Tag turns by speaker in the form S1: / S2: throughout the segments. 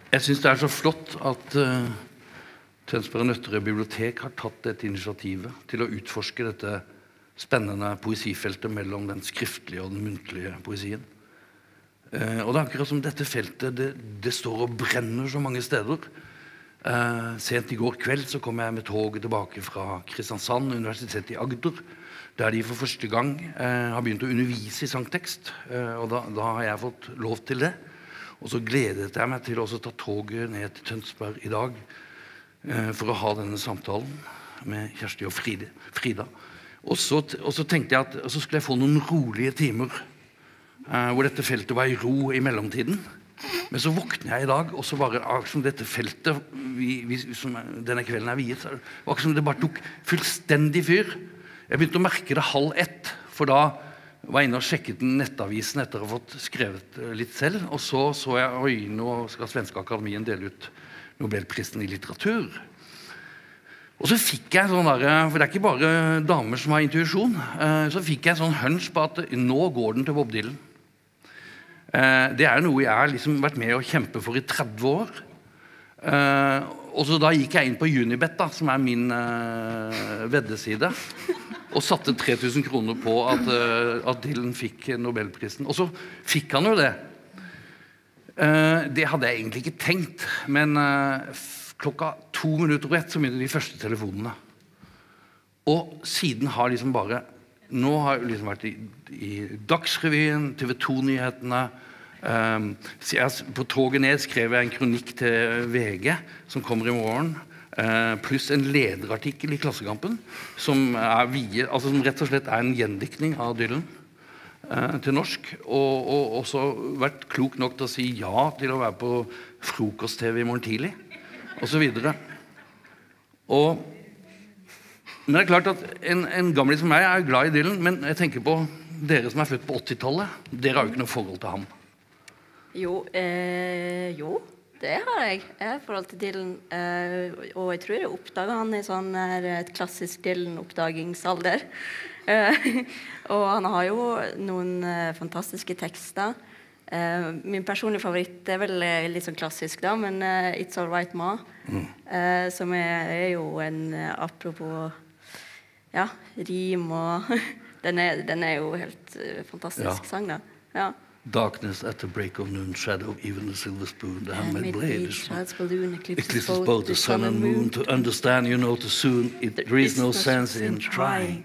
S1: Jeg synes det så flott at Tønsberg og Nøtterøy bibliotek har tatt dette initiativet til å utforske dette spennende poesifeltet mellom den skriftlige og den muntlige poesien. Og det akkurat som dette feltet, det står og brenner så mange steder. Sent i går kveld så kom jeg med toget tilbake fra Kristiansand, Universitetet i Agder, der de for første gang har begynt å undervise i sangtekst, og da har jeg fått lov til det. Og så gledet jeg meg til å ta toget ned til Tønsberg i dag for å ha denne samtalen med Kjersti og Frida. Og så tenkte jeg at så skulle jeg få noen rolige timer hvor dette feltet var i ro i mellomtiden. Men så våkner jeg i dag, og så var det akkurat som dette feltet som denne kvelden viet, det var akkurat som det bare tok fullstendig fyr. Jeg begynte å merke det 12:30, for da var jeg inne og sjekket nettavisen etter å ha fått skrevet litt selv, og så jeg, oi, nå skal Svenske Akademien dele ut Nobelprisen i litteratur. Og så fikk jeg sånn der, for det ikke bare damer som har intuisjon, så fikk jeg sånn hunch på at nå går den til Bob Dylan. Det noe jeg har liksom vært med å kjempe for i 30 år. Og så da gikk jeg inn på Unibet, da, som min veddeside, og satte 3000 kroner på at Dylan fikk Nobelprisen. Og så fikk han jo det. Det hadde jeg egentlig ikke tenkt, men klokka 1:02 så begynte de første telefonene. Og siden har liksom bare, nå har jeg liksom vært i Dagsrevyen, TV 2-nyhetene, på toget ned skrev jeg en kronikk til VG som kommer i morgen, pluss en lederartikkel i Klassekampen som som rett og slett en gjendiktning av Dylan til norsk, og også vært klok nok til å si ja til å være på frokost-TV i morgen tidlig og så videre. Men det klart at en gamling som meg jo glad i Dylan, men jeg tenker på dere som født på 80-tallet, dere har jo ikke noe forhold til ham.
S2: Jo, det har jeg. Jeg har forhold til Dylan, og jeg tror jeg oppdaget han i sånn et klassisk Dylan-oppdagingsalder. Og han har jo noen fantastiske tekster. Min personlige favoritt vel litt sånn klassisk da, men It's All Right Ma, som jo en, apropos ja, rim og den jo helt fantastisk sang da. Ja.
S1: Darkness at the break of noon, shadow, even the silver spoon, the handmade blade
S2: child's balloon
S1: eclipses both the sun and moon. To understand you know too soon, there is no sense in trying.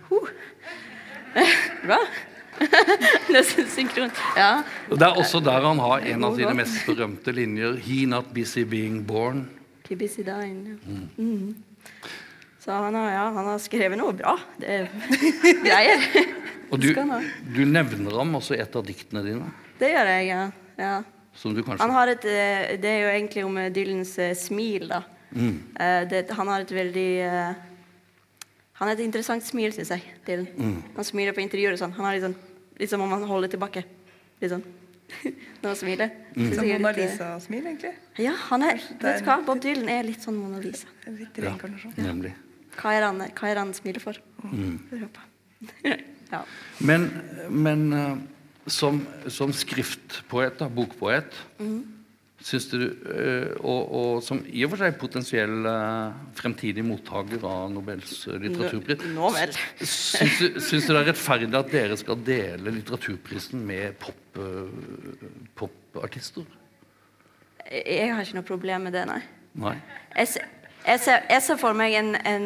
S2: Bra. Nesten synkront. Ja.
S1: Og det også der han har en av sine mest berømte linjer, He not busy being born.
S2: He busy dying, ja. Så han har skrevet noe bra. Det greier.
S1: Og du nevner ham også i et av diktene dine. Det
S2: gjør jeg, ja.
S1: Som du kanskje...
S2: Han har det jo egentlig om Dylans smil, da. Han har et veldig... Han har et interessant smil, synes jeg, Dylan. Han smiler på intervjuer og sånn. Han har litt som om han holder tilbake. Litt sånn. Når han smiler.
S3: Som Mona Lisa-smil, egentlig?
S2: Ja, vet du hva? Bob Dylan litt sånn Mona Lisa.
S3: Litt reinkarnasjon.
S1: Ja, nemlig.
S2: Hva han smiler for? Ja.
S1: Men som skriftpoet, bokpoet, synes du, og som i og for seg potensiell fremtidig mottaker av Nobels litteraturpris,
S2: Nå vel.
S1: synes du det rettferdig at dere skal dele litteraturprisen med popartister?
S2: Jeg har ikke noe problem med det, nei.
S1: Nei?
S2: Jeg ser for meg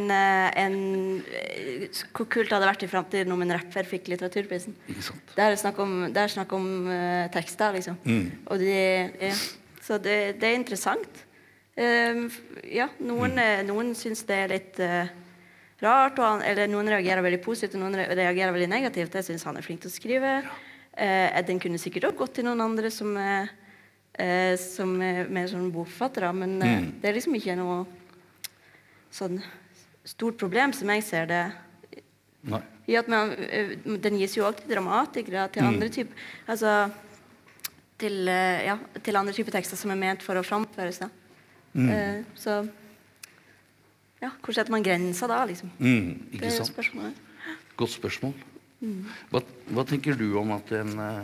S2: hvor kult det hadde vært i fremtiden om en rapper fikk litteraturprisen.
S1: Ikke sant?
S2: Det er snakk om tekster, liksom. Og så det interessant. Ja, noen synes det litt rart, eller noen reagerer veldig positivt, og noen reagerer veldig negativt. Jeg synes han flink til å skrive. Den kunne sikkert også gått til noen andre som mer sånn bokforfattere, men det liksom ikke noe sånn stort problem som jeg ser det.
S1: Nei.
S2: I at den gis jo også til dramatikere, til andre typer, altså til andre typer tekster som ment for å framføres da. Så ja, hvor setter man grenser da, liksom?
S1: Ikke
S2: det
S1: sant?
S2: Spørsmålet.
S1: Godt spørsmål. Hva tenker du om at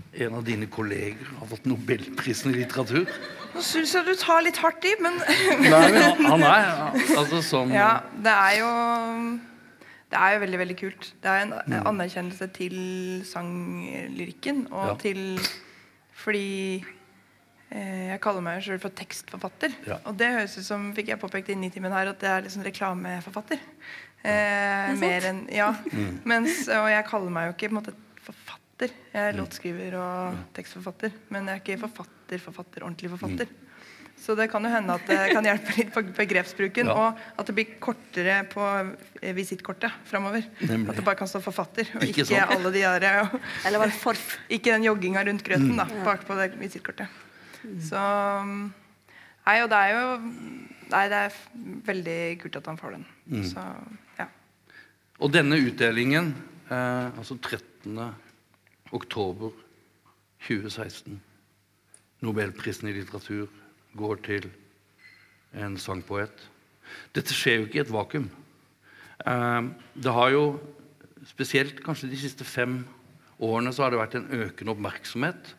S1: en av dine kolleger har fått Nobelprisen I litteratur?
S3: Nå synes jeg du tar litt hardt I, men...
S1: Nei, men han altså sånn...
S3: Ja, det jo veldig, veldig kult. Det en anerkjennelse til sanglyrikken, og til... Fordi jeg kaller meg selv for tekstforfatter. Og det høres ut som, fikk jeg påpekt I Nitimen her, at det liksom reklameforfatter. Mer enn... Ja, og jeg kaller meg jo ikke på en måte forfatter. Jeg låtskriver og tekstforfatter, men jeg ikke forfatter, ordentlig forfatter. Så det kan jo hende at det kan hjelpe litt på begrepsbruken, og at det blir kortere på visittkortet fremover. At det bare kan stå forfatter, og ikke alle de der... Eller bare forf. Ikke den joggingen rundt grøten da, bak på det visittkortet. Så... Nei, og det jo... Nei, det veldig kult at han får den. Så, ja.
S1: Og denne utdelingen, altså 13. oktober 2016, Nobelprisen I litteratur går til en sangpoet. Dette skjer jo ikke I et vakuum. Det har jo, spesielt kanskje de siste 5 årene, så har det vært en økende oppmerksomhet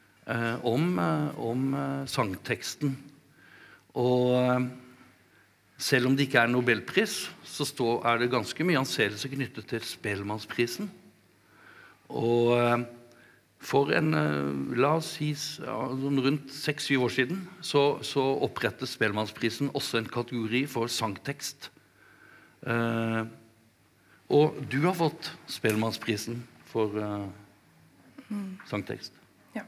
S1: om sangteksten. Og selv om det ikke Nobelpris, så det ganske mye anseelse knyttet til Spellemannsprisen. Og for la oss si, rundt 6-7 år siden, så opprettet Spellemannsprisen også en kategori for sangtekst. Og du har fått Spellemannsprisen for sangtekst.
S3: Ja.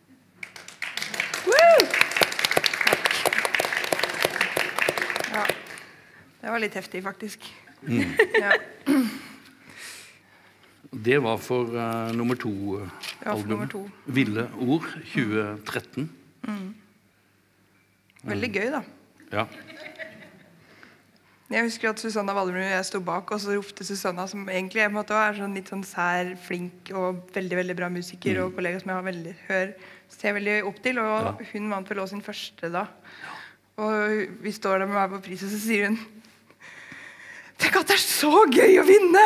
S3: Ja. Det var litt heftig, faktisk. Ja.
S1: Det var for nummer 2-albumet. Ville ord, 2013.
S3: Veldig gøy, da.
S1: Ja.
S3: Jeg husker at Susanna Wallmrud og jeg stod bak, og så ropte Susanna, som egentlig på en måte sånn litt sånn sær, flink og veldig, veldig bra musiker, og kollega som jeg ser veldig opp til, og hun vant vel også sin første da. Og vi står der med meg på prisen, så sier hun, tenk at det så gøy å vinne!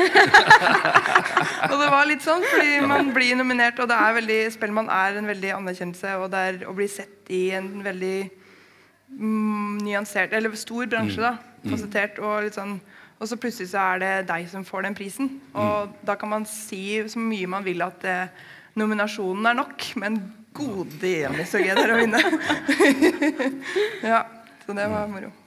S3: Og det var litt sånn, fordi man blir nominert, og det veldig, Spellemann en veldig anerkjennelse, og det å bli sett I en veldig nyansert, eller stor bransje da, konsentrert, og litt sånn, og så plutselig så det deg som får den prisen, og da kan man si så mye man vil at nominasjonen nok, men gode igjen, så gøy det å vinne. Ja, så det var moro.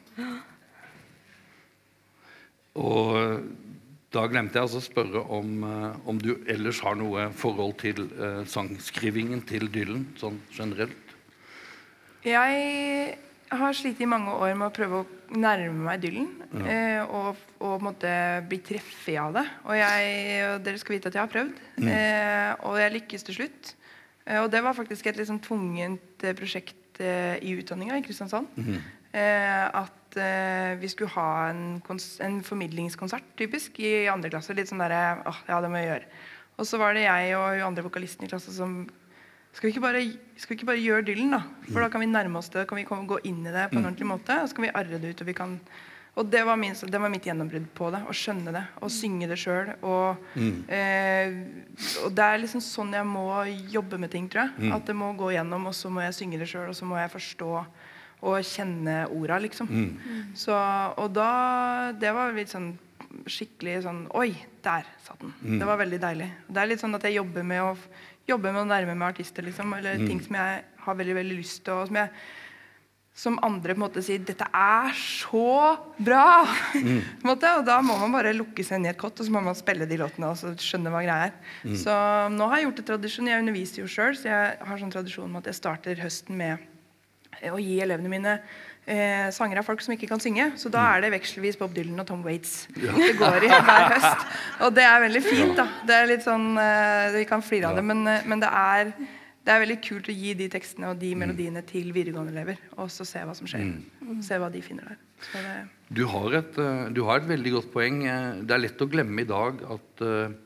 S1: Og da glemte jeg altså å spørre om du ellers har noe forhold til sangskrivingen til Dylan, sånn generelt?
S3: Jeg har slitt I mange år med å prøve å nærme meg Dylan, og måtte bli treffet av det. Og dere skal vite at jeg har prøvd, og jeg lykkes til slutt. Og det var faktisk et liksom tvungent prosjekt I utdanningen I Kristiansand. At vi skulle ha en formidlingskonsert, typisk, I andre klasse. Litt sånn der, ja, det må jeg gjøre. Og så var det jeg og andre vokalisten I klasse som skal vi ikke bare gjøre Dylan da? For da kan vi nærme oss det, kan vi gå inn I det på en ordentlig måte, og så kan vi arre det ut, og det var mitt gjennombrudd på det, å skjønne det, og synge det selv, og det liksom sånn jeg må jobbe med ting, tror jeg, at det må gå gjennom, og så må jeg synge det selv, og så må jeg forstå og kjenne orda, liksom. Så, og da, det var litt sånn skikkelig sånn, oi, der satt den. Det var veldig deilig. Det litt sånn at jeg jobber med å nærme med artister, liksom, eller ting som jeg har veldig, veldig lyst til, og som andre på en måte sier, dette så bra! På en måte, og da må man bare lukke seg ned I et kott, og så må man spille de låtene, og så skjønne hva greia Så nå har jeg gjort det tradisjon, jeg underviser jo selv, så jeg har sånn tradisjon med at jeg starter høsten med å gi elevene mine sanger av folk som ikke kan synge, så da det vekselvis Bob Dylan og Tom Waits det går I hver høst, og det veldig fint da, det litt sånn vi kan flire av det, men det veldig kult å gi de tekstene og de melodiene til videregående elever, og så se hva som skjer, se hva de finner der så
S1: du har et veldig godt poeng, det lett å glemme I dag at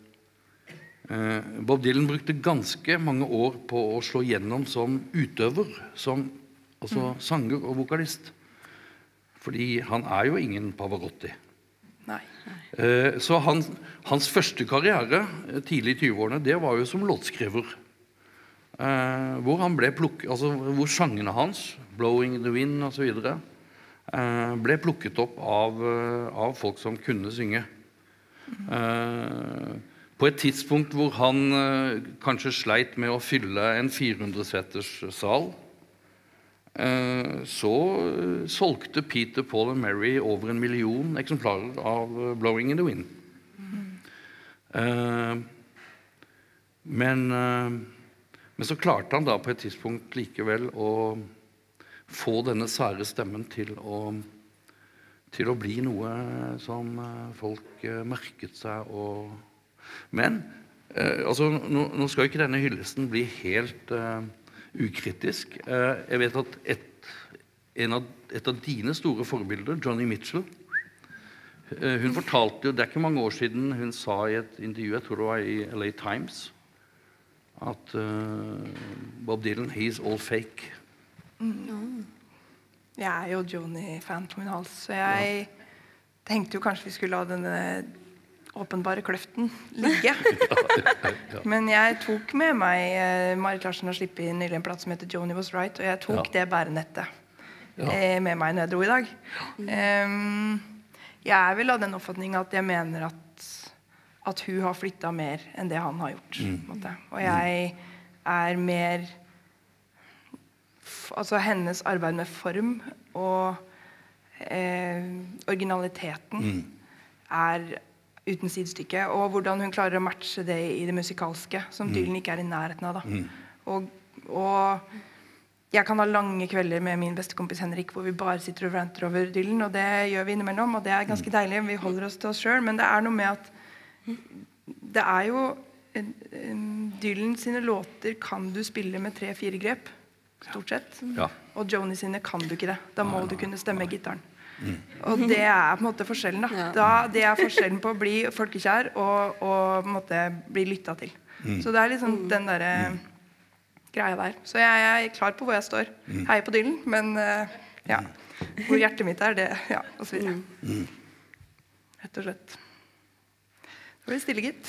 S1: Bob Dylan brukte ganske mange år på å slå gjennom som utøver, som altså sanger og vokalist. Fordi han jo ingen Pavarotti.
S3: Nei.
S1: Så hans første karriere, tidlig I 20-årene, det var jo som låtskriver. hvor han ble hvor sangene hans, Blowing in the Wind og så videre, ble plukket opp av folk som kunne synge. På et tidspunkt hvor han kanskje sleit med å fylle en 400-seters sal, så solgte Peter, Paul and Mary over 1 million eksemplarer av Blowing in the Wind. Men så klarte han da på et tidspunkt likevel å få denne sære stemmen til å bli noe som folk merket seg. Men nå skal ikke denne hyllesten bli helt ukritisk. Jeg vet at et av dine store forbilder, Joni Mitchell, hun fortalte jo, det ikke mange år siden hun sa i et intervju, jeg tror det var i LA Times, at Bob Dylan, he's all fake.
S3: Jeg jo Joni-fan på min hals, så jeg tenkte jo kanskje vi skulle la denne åpenbare kløften ligge. Men jeg tok med meg Marit Larsen har slippet inn nylig en platt som heter Joni Was Right, og jeg tok det bærenettet med meg når jeg dro i dag. Jeg vil ha den oppfatningen at jeg mener at hun har flyttet mer enn det han har gjort. Og jeg mer altså hennes arbeid med form og originaliteten uten sidestykke, og hvordan hun klarer å matche det i det musikalske, som Dylan ikke i nærheten av. Og jeg kan ha lange kvelder med min beste kompis Henrik, hvor vi bare sitter og ranter over Dylan, og det gjør vi innimellom, og det ganske deilig. Vi holder oss til oss selv, men det noe med at det jo Dylan sine låter kan du spille med 3-4 grep, stort sett. Og Joni sine kan du ikke det. Da må du kunne stemme gitaren. Og det på en måte forskjellen da. Det forskjellen på å bli folkekjær og på en måte bli lyttet til. Så det liksom den der greia der. Så jeg klar på hvor jeg står. Heier på Dylan, men hvor hjertet mitt det, og så videre. Rett og slett. Så blir det stille, gitt.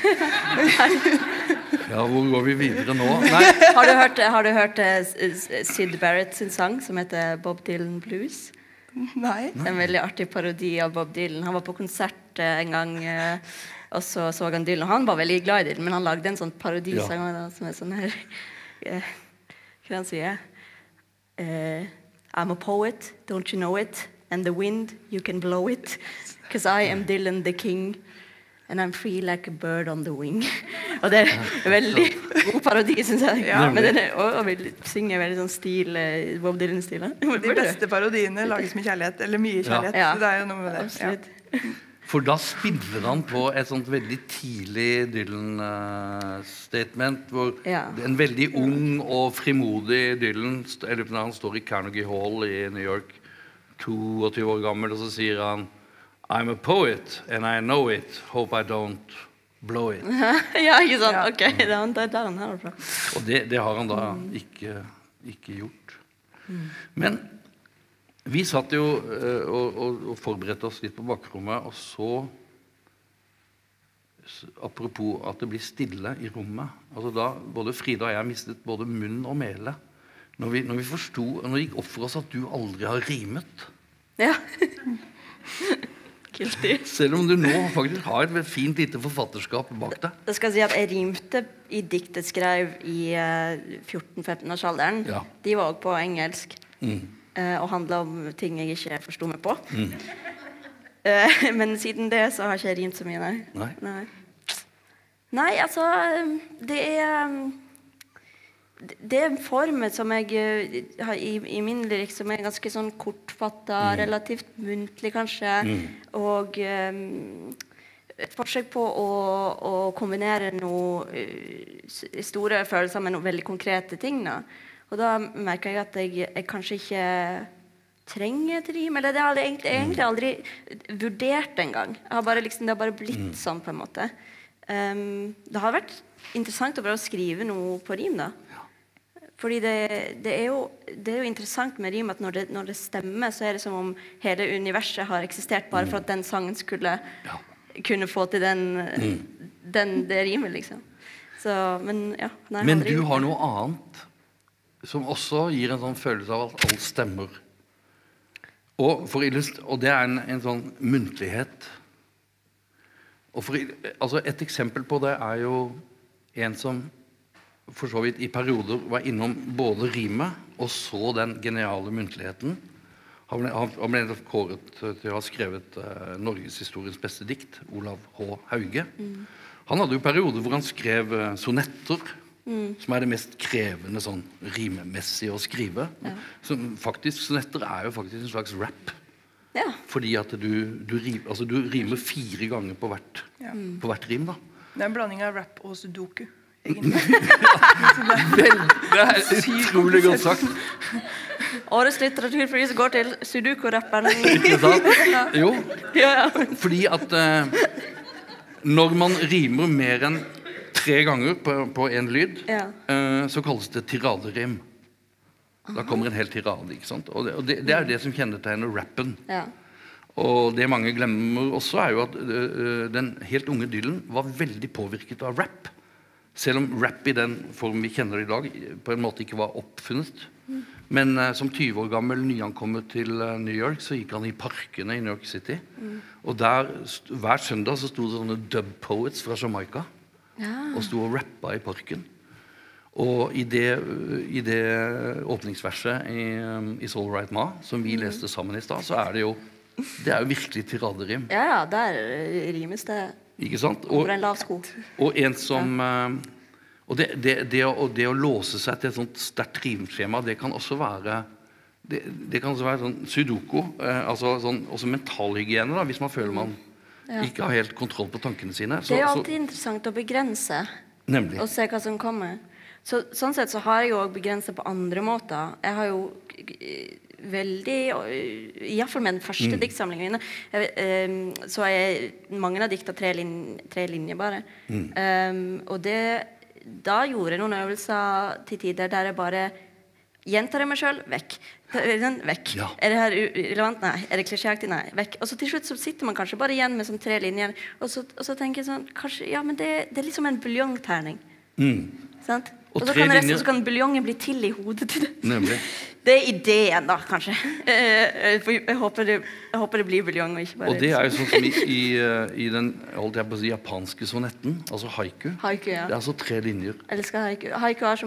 S1: Hvor går vi videre nå? Nei.
S2: Har du hørt Syd Barrett sin sang som heter Bob Dylan Blues?
S3: Nei.
S2: En veldig artig parodi av Bob Dylan. Han var på konsert en gang, og så han Dylan. Han var veldig glad i Dylan, men han lagde en sånn parodisang som sånn her. Hva han sier? I'm a poet, don't you know it? And the wind, you can blow it. Because I am Dylan the king. And I'm free like a bird on the wing. Og det veldig god parodi, synes jeg. Men den synger veldig sånn stil, Bob Dylan-stil.
S3: De beste parodiene lages med kjærlighet, eller mye kjærlighet. Så det jo noe med det.
S2: Absolutt.
S1: For da spiller han på et sånt veldig tidlig Dylan-statement, hvor en veldig ung og frimodig Dylan, eller når han står i Carnegie Hall i New York, 22 år gammel, og så sier han I'm a poet, and I know it. Hope I don't blow it.
S2: Ikke sant? Ok, det der han her fra.
S1: Og det har han da ikke gjort. Men vi satt jo og forberedte oss litt på bakrommet, og så, apropos at det blir stille i rommet, altså da både Frida og jeg mistet både munn og mele, når vi forstod, når det gikk opp for oss at du aldri har rimet.
S2: Ja. Guilty.
S1: Selv om du nå faktisk har et fint lite forfatterskap bak deg.
S2: Det skal si at jeg rimte i diktet skrev i 14-15-årsalderen. De var også på engelsk. Og handlet om ting jeg ikke forstod meg på. Men siden det så har jeg ikke rimt så mye, nei. Nei, altså, det en form som jeg har i min lyrikk som ganske sånn kortfattet, relativt muntlig kanskje, og et forsøk på å kombinere noe store følelser med noen veldig konkrete ting da. Og da merker jeg at jeg kanskje ikke trenger et rim, eller det har jeg egentlig aldri vurdert en gang. Det har bare blitt sånn på en måte. Det har vært interessant å bare skrive noe på rim da. Fordi det jo interessant med rim at når det stemmer, så det som om hele universet har eksistert bare for at den sangen skulle kunne få til det rimet, liksom. Så, men ja. Nei,
S1: Men
S2: aldri
S1: du
S2: gjort
S1: har
S2: det.
S1: noe annet som også gir en sånn følelse av at alt stemmer. Og det er en sånn muntlighet. Altså et eksempel på det er jo en som for så vidt i perioder var innom både rimet og så den geniale muntligheten. Han ble kåret til å ha skrevet Norges historiens beste dikt, Olav H. Hauge. Han hadde jo perioder hvor han skrev sonetter, som er det mest krevende sånn rimemessig å skrive. Sonetter er jo faktisk en slags rap.
S2: Ja.
S1: Fordi at du rimer 4 ganger på hvert rim da.
S3: Det er en blanding av rap og sudoku, egentlig.
S1: Det er utrolig godt sagt.
S2: Årets litteraturpris går til Sudoku-rapperen.
S1: Ikke sant? Jo,
S2: Ja.
S1: fordi at når man rimer mer enn 3 ganger på en lyd,
S2: Ja.
S1: så kalles det tiraderim. Da kommer en hel tirade, ikke sant? Og det er det som kjennetegner rappen.
S2: Ja.
S1: Og det mange glemmer også er jo at den helt unge Dylan var veldig påvirket av rap. Selv om rap i den form vi kjenner det i dag på en måte ikke var oppfunnet. Men som 20 år gammel nyankommet til New York, så gikk han i parkene i New York City. Og der, hver søndag så sto det sånne dub poets fra Jamaica og sto og rappa i parken. Og i det åpningsverset i It's All Right Ma, som vi leste sammen i stad, så er det jo virkelig tiraderim.
S2: Ja, der rimes det
S1: Ikke sant?
S2: over en lav sko.
S1: Og en som og det å låse seg til et sånt sterkt rimskjema, det kan også være det kan også være sånn sudoku, altså sånn, også mentalhygiene da, hvis man føler man ikke har helt kontroll på tankene sine.
S2: Det er jo alltid interessant å begrense
S1: Nemlig.
S2: og se hva som kommer. Sånn sett så har jeg jo også begrenset på andre måter. Jeg har jo veldig, i hvert fall med den første diktsamlingen mine, så er mange av dikta 3 linjer bare. Og da gjorde jeg noen øvelser til tider der jeg bare gjentar jeg meg selv, vekk. Vekk.
S1: Ja.
S2: Er det her relevant? Nei. Er det klisjéaktig? Nei. Vekk. Og så til slutt så sitter man kanskje bare igjen med sånn 3 linjer, og så tenker jeg sånn, kanskje, ja, men det er liksom en buljongterning. Sant? Og så
S1: 3
S2: kan,
S1: linjer...
S2: så kan buljongen bli til i hodet til det.
S1: Nemlig.
S2: Det er ideen da, kanskje. Jeg håper det blir buljong og ikke bare...
S1: Og det er jo sånn som i den, holdt jeg på å si, japanske sonetten, altså haiku.
S2: Haiku, ja.
S1: Det er altså 3 linjer.
S2: Jeg elsker haiku. Haiku har så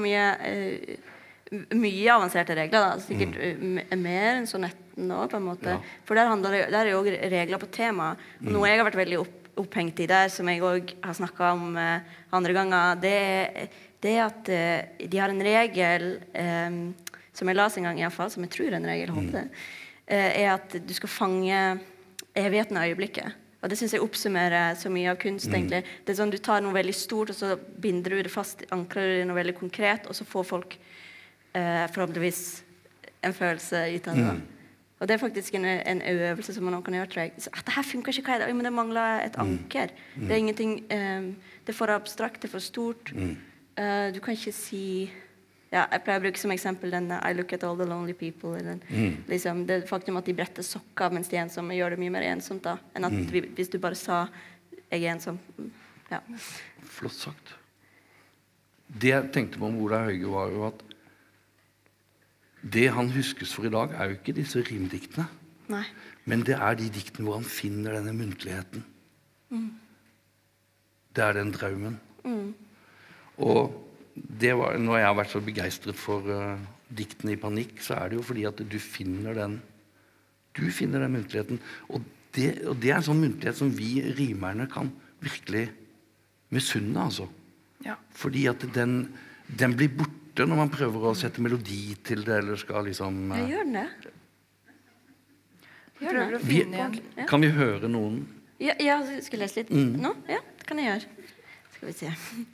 S2: mye avanserte regler da, sikkert mer enn sonetten nå på en måte.
S1: Ja.
S2: For der er jo også regler på tema. Og noe jeg har vært veldig opphengt i der, som jeg også har snakket om andre ganger, det er at de har en regel som jeg las en gang i hvert fall, som jeg tror er en regel, håper det, er at du skal fange evigheten av øyeblikket. Og det synes jeg oppsummerer så mye av kunst, egentlig. Det er sånn, du tar noe veldig stort, og så binder du det fast, ankrer du det noe veldig konkret, og så får folk forhåpentligvis en følelse ut av det. Og det er faktisk en øvelse som man kan gjøre, tror jeg. Så, dette her funker ikke, hva er det? Men det mangler et anker. Det er ingenting, det er for abstrakt, det er for stort. Du kan ikke si... Ja, jeg pleier å bruke som eksempel den I look at all the lonely people. Eller, liksom, det faktum at de bretter sokker mens de er ensomme, gjør det mye mer ensomt da, enn at hvis du bare sa jeg er ensom. Ja.
S1: Flott sagt. Det jeg tenkte på om Olav Hauge var jo at det han huskes for i dag er jo ikke disse rimdiktene.
S2: Nei.
S1: Men det er de diktene hvor han finner denne muntligheten. Det er den drømmen. Og det var, når jeg har vært så begeistret for diktene i panikk, så er det jo fordi at du finner den muntligheten. Og det er en sånn muntlighet som vi rimerne kan virkelig misunne, altså.
S3: Ja.
S1: Fordi at den blir borte når man prøver å sette melodi til det, eller skal liksom...
S2: Jeg gjør den det.
S3: Prøver å finne igjen.
S1: Kan vi høre noen?
S2: Ja, jeg skal lese litt nå. Ja, det kan jeg gjøre. Skal vi se.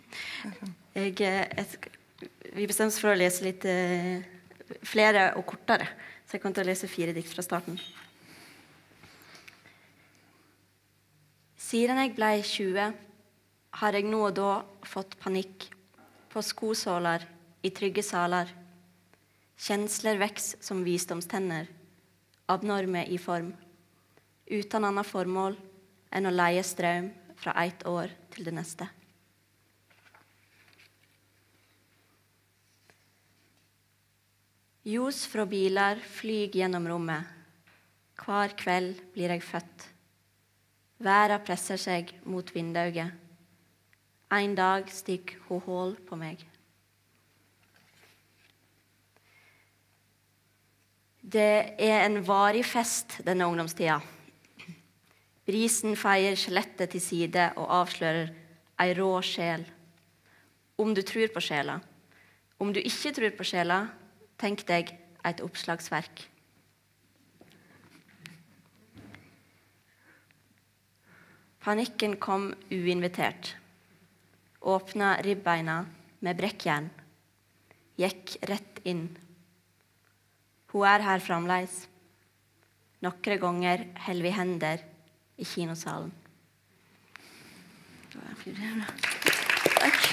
S2: Vi bestemte oss for å lese litt flere og kortere, så jeg kommer til å lese 4 dikt fra starten. Siden jeg ble 20, har jeg nå og da fått panikk på skosåler i trygge saler. Kjensler veks som visdomstenner, abnorme i form, uten annet formål enn å leie strøm fra et år til det neste. Ljus fra biler flyg gjennom rommet. Hver kveld blir jeg født. Verden presser seg mot vindauget. En dag stikker hun hål på meg. Det er en varig fest denne ungdomstida. Brisen feier skjelettet til side og avslører ei rå sjel. Om du tror på sjela. Om du ikke tror på sjela, tenk deg et oppslagsverk. Panikken kom uinvitert. Åpna ribbeina med brekkjern. Gikk rett inn. Hun er her fremleis. Nokre ganger holder vi hender i kinosalen. Takk.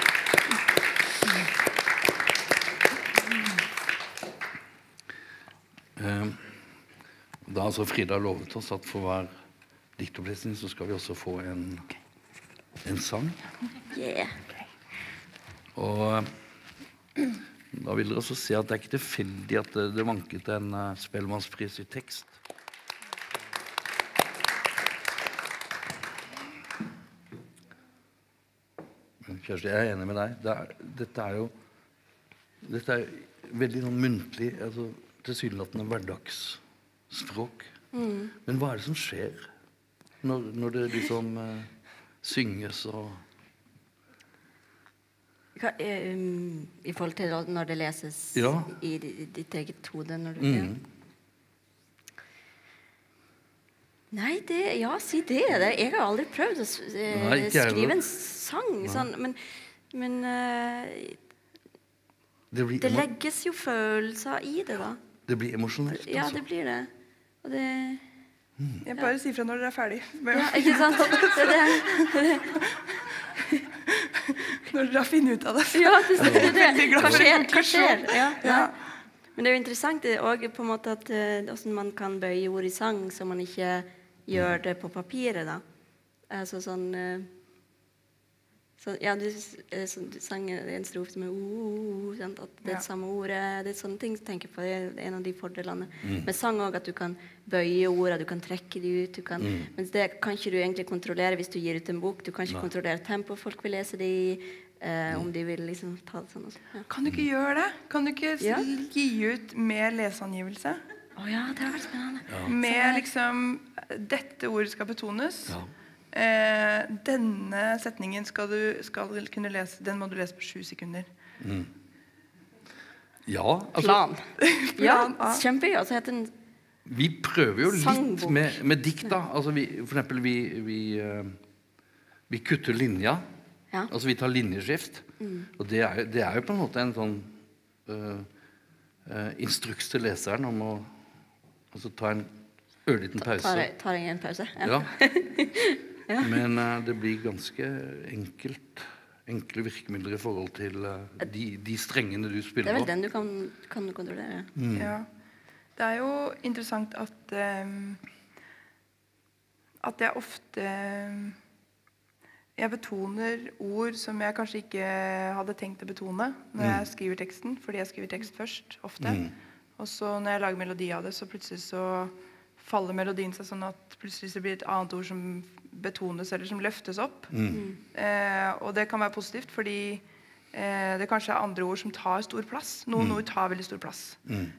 S1: Da altså Frida lovet oss at for hver diktopplesning så skal vi også få en sang.
S2: Yeah.
S1: Og da vil dere også se at det er ikke tilfeldig at det vanket en Spellemannspris i tekst. Men Kjersti, jeg er enig med deg. Dette er veldig noen muntlig, altså tilsynelatende hverdagsspråk. Men hva er det som skjer når det liksom synges og
S2: I forhold til når det leses i ditt eget hode når du Nei, si det. Jeg har aldri prøvd å skrive en sang sånn, men det legges jo følelser i det da.
S1: Det blir emosjonelt, altså.
S2: Ja, det blir det. Og det
S3: Jeg bare sier fra når dere er ferdig.
S2: Ja, ikke sant?
S3: Når dere har funnet ut av det.
S2: Ja, hva skjer? Ja. Men det er jo interessant det også på en måte at hvordan man kan bøye ord i sang så man ikke gjør det på papiret da. Altså sånn ja, du sang en strofe som sant? At det er samme ordet, det er sånne ting jeg tenker på, det er en av de fordelene. Men sang også at du kan bøye ordet, du kan trekke det ut, mens det kan ikke du egentlig kontrollere hvis du gir ut en bok, du kan ikke kontrollere tempo, folk vil lese det i, om de vil liksom ta det sånn. Ja.
S3: Kan du ikke gjøre det? Kan du ikke gi ut med leseangivelse?
S2: Ja, det har vært spennende.
S3: Ja. Med liksom, dette ordet skal betones. Ja. Denne setningen skal kunne lese, den må du lese på 7 sekunder.
S1: Ja, altså,
S2: plan. Ja, kjempegøy. Altså, heter den
S1: vi prøver jo litt med dikta. Altså, for eksempel vi kutter linja. Ja. Altså vi tar linjeskift. Og det er jo på en måte en sånn instruks til leseren om å ta en ørliten pause.
S2: Tar jeg en pause?
S1: Ja. Ja. Men det blir ganske enkle virkemidler i forhold til de strengene du spiller på.
S2: Det er vel den du kan kontrollere.
S3: Ja. Det er jo interessant at jeg ofte jeg betoner ord som jeg kanskje ikke hadde tenkt å betone når jeg skriver teksten, fordi jeg skriver tekst først, ofte. Og så når jeg lager melodi av det, så plutselig så faller melodien seg sånn at plutselig så blir et annet ord som betones eller som løftes opp. Og det kan være positivt, fordi det kanskje er andre ord som tar stor plass. Noen ord tar veldig stor plass.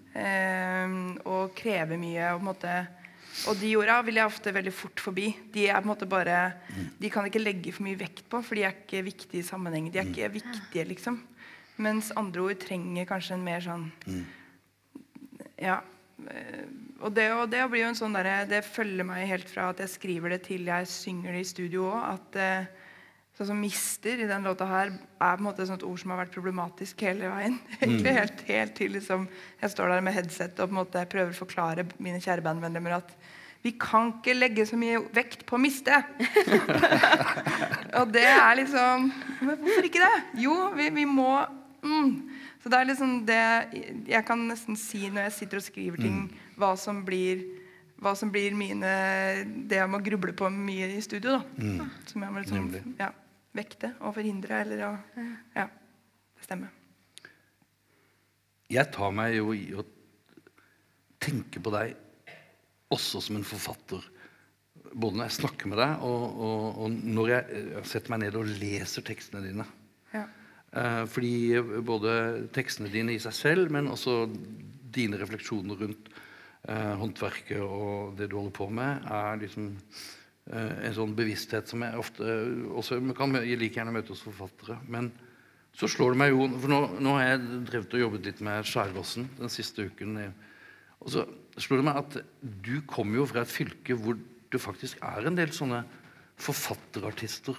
S3: Og krever mye. Og de ordene vil jeg ofte veldig fort forbi. De er på en måte bare, de kan ikke legge for mye vekt på, for de er ikke viktige i sammenhengen. De er ikke viktige, liksom. Mens andre ord trenger kanskje en mer sånn... Ja... Og det blir jo en sånn der, det følger meg helt fra at jeg skriver det til jeg synger det i studio også, at sånn som mister i den låta her er på en måte et sånt ord som har vært problematisk hele veien. Egentlig helt til liksom, jeg står der med headset og på en måte prøver å forklare mine kjære bandmedlemmer at vi kan ikke legge så mye vekt på å miste. Og det er liksom, men hvorfor ikke det? Jo, vi må... Så det er liksom det jeg kan nesten si når jeg sitter og skriver ting, hva som blir mine, det jeg må gruble på mye i studio da. Som jeg må liksom, vekte og forhindre eller bestemme.
S1: jeg tar meg jo i å tenke på deg også som en forfatter, både når jeg snakker med deg og når jeg setter meg ned og leser tekstene dine.
S3: Ja.
S1: Fordi både tekstene dine i seg selv, men også dine refleksjoner rundt håndverket og det du holder på med, liksom en sånn bevissthet som jeg ofte også kan like gjerne møte hos forfattere. Men så slår det meg jo, for nå har jeg drevet og jobbet litt med Skjæråsen den siste uken, og så slår det meg at du kommer jo fra et fylke hvor det faktisk en del sånne forfatterartister.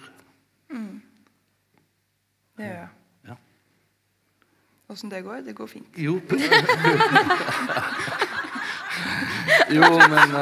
S3: Det gjør jeg.
S1: Ja.
S3: Hvordan det går? Det går fint.
S1: Jo, jo, men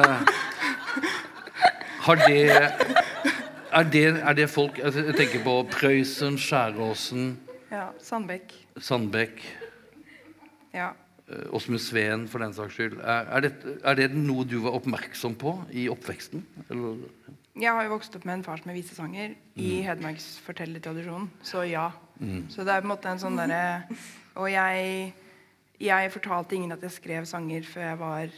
S1: er det folk, jeg tenker på Prøysen, Skjæråsen,
S3: Ja,
S1: Sandbekk,
S3: ja.
S1: Åsmund Sveen for den saks skyld. Er det noe du var oppmerksom på i oppveksten? Eller?
S3: Jeg har jo vokst opp med en far som visesanger i Hedmarks fortellertradisjonen, så ja. Så det på en måte en sånn derre, og jeg fortalte ingen at jeg skrev sanger før jeg var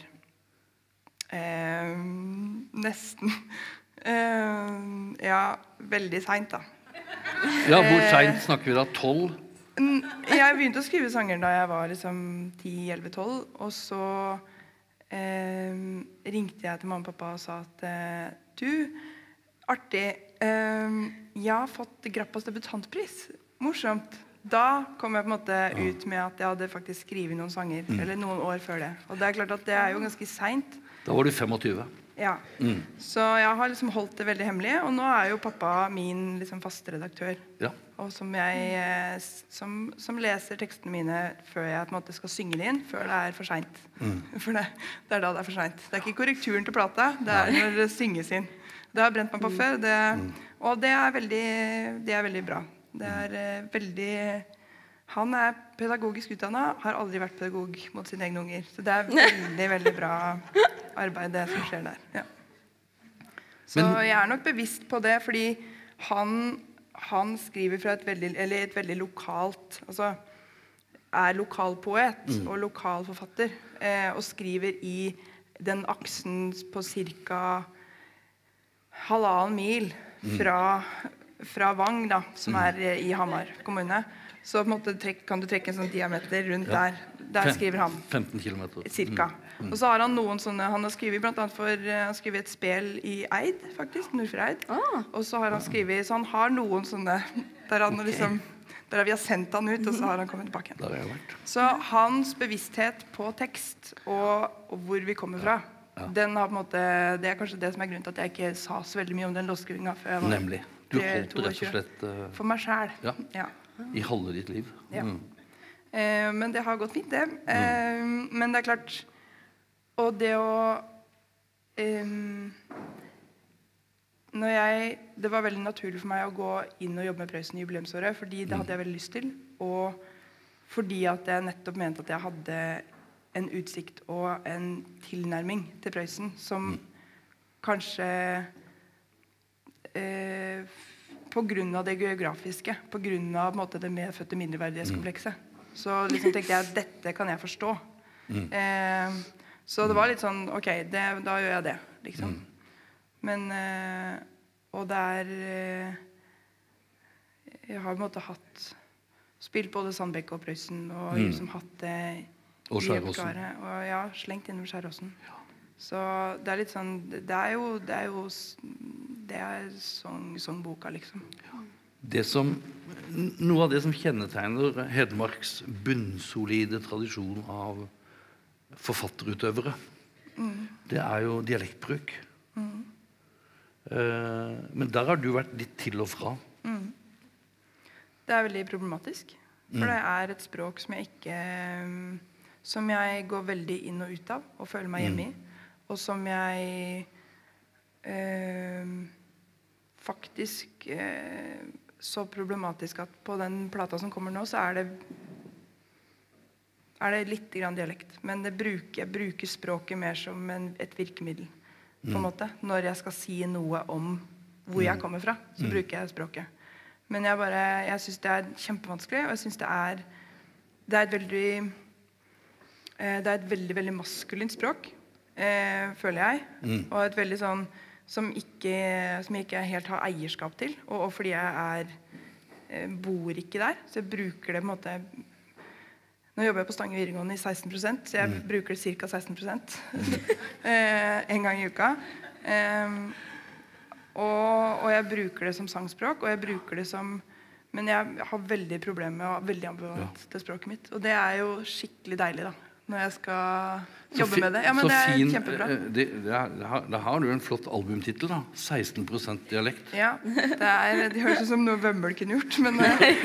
S3: nesten ja, veldig sent da.
S1: Ja, hvor sent snakker vi da? 12?
S3: Jeg begynte å skrive sanger da jeg var liksom 10, 11, 12, og så ringte jeg til mamma og pappa og sa at du, artig, jeg har fått Grappas debutantpris, morsomt. Da kom jeg på en måte ut med at jeg hadde faktisk skrevet noen sanger, eller noen år før det. Og det klart at det jo ganske sent.
S1: Da var du 25.
S3: Ja, så jeg har liksom holdt det veldig hemmelig, og nå jo pappa min liksom faste redaktør.
S1: Ja.
S3: Og som jeg som leser tekstene mine før jeg på en måte skal synge det inn, før det for sent. For det da det for sent. Det ikke korrekturen til plata, det når det synges inn. Det har brent meg på før, og det veldig bra. Det veldig... Han pedagogisk utdannet, har aldri vært pedagog mot sine egne unger. Så det veldig, veldig bra arbeid det som skjer der. Ja. Så jeg nok bevisst på det, fordi han skriver fra et veldig lokalt, altså lokalpoet og lokalforfatter, og skriver i den aksen på cirka 1,5 mil fra Vang, da, som i Hamar kommune. Så på en måte kan du trekke en sånn diameter rundt der skriver han
S1: 15 kilometer
S3: cirka. Og så har han noen sånne, han har skrevet blant annet han skrevet et spel i Eid faktisk, nord for Eid, og så har han skrevet, så han har noen sånne der han liksom, der vi har sendt han ut, og så har han kommet tilbake igjen. Så hans bevissthet på tekst og hvor vi kommer fra, den har på en måte, det kanskje det som grunnen til at jeg ikke sa så veldig mye om den låtskrivinga før jeg var
S1: Nemlig, du holdt rett og slett
S3: for meg selv. Ja.
S1: I halve ditt liv.
S3: Ja. Men det har gått fint det. Men det klart, og det å det var veldig naturlig for meg å gå inn og jobbe med Prøysen i jubileumsåret, fordi det hadde jeg veldig lyst til, og fordi at jeg nettopp mente at jeg hadde en utsikt og en tilnærming til Prøysen som kanskje på grunn av det geografiske, på grunn av på en måte, det medfødte mindreverdighetskomplekset. Så liksom tenkte jeg at dette kan jeg forstå. Så det var litt sånn, ok, da gjør jeg det, liksom. Men, og det jeg har på en måte spilt både Sandbekk og Prøysen, og liksom hatt det
S1: og Skjæråsen.
S3: Og ja, slengt innom Skjæråsen. Så det litt sånn, det jo sangboka, liksom.
S1: Noe av det som kjennetegner Hedmarks bunnsolide tradisjon av forfatterutøvere, det jo dialektbruk. Men der har du vært litt til og fra.
S3: Det veldig problematisk, for det et språk som jeg ikke... som jeg går veldig inn og ut av, og føler meg hjemme i, og som jeg faktisk så problematisk at på den plata som kommer nå, så det litt grann dialekt, men jeg bruker språket mer som et virkemiddel, på en måte. Når jeg skal si noe om hvor jeg kommer fra, så bruker jeg språket. Men jeg synes det kjempevanskelig, og jeg synes det et veldig det et veldig, veldig maskulint språk, føler jeg. Og et veldig sånn som jeg ikke helt har eierskap til. Og fordi jeg bor ikke der, så jeg bruker det på en måte. Nå jobber jeg på Stange videregående i 16%, så jeg bruker det cirka 16%. En gang i uka. Og jeg bruker det som sangspråk, og jeg bruker det som. Men jeg har veldig problemer med å være veldig ambivalent til språket mitt. Og det jo skikkelig deilig da, når jeg skal jobbe med det. Ja, men det kjempebra.
S1: Da har du en flott albumtitel da, 16% dialekt.
S3: Ja, det høres ut som noe Vømmøl kunne gjort, men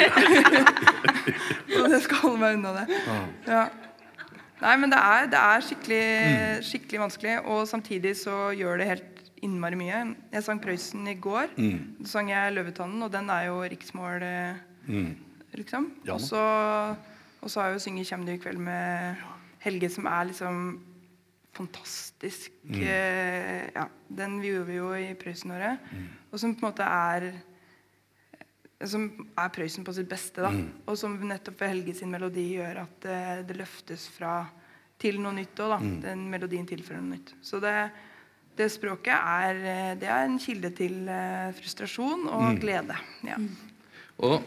S3: så det skal holde meg unna det. Ja. Nei, men det skikkelig vanskelig, og samtidig så gjør det helt innmari mye. Jeg sang Prøysen i går, så sang jeg Løvetannen, og den jo riksmål, liksom. Ja. Og så har jeg jo synget Kjem du I kveld med Helge, som liksom fantastisk. Ja, den gjorde vi jo I Prøysenåret, og som på en måte som Prøysen på sitt beste da, og som nettopp ved Helge sin melodi gjør at det løftes fra til noe nytt også, da. Den melodien tilfører noe nytt. Så det språket det en kilde til frustrasjon og glede. Ja.
S1: Og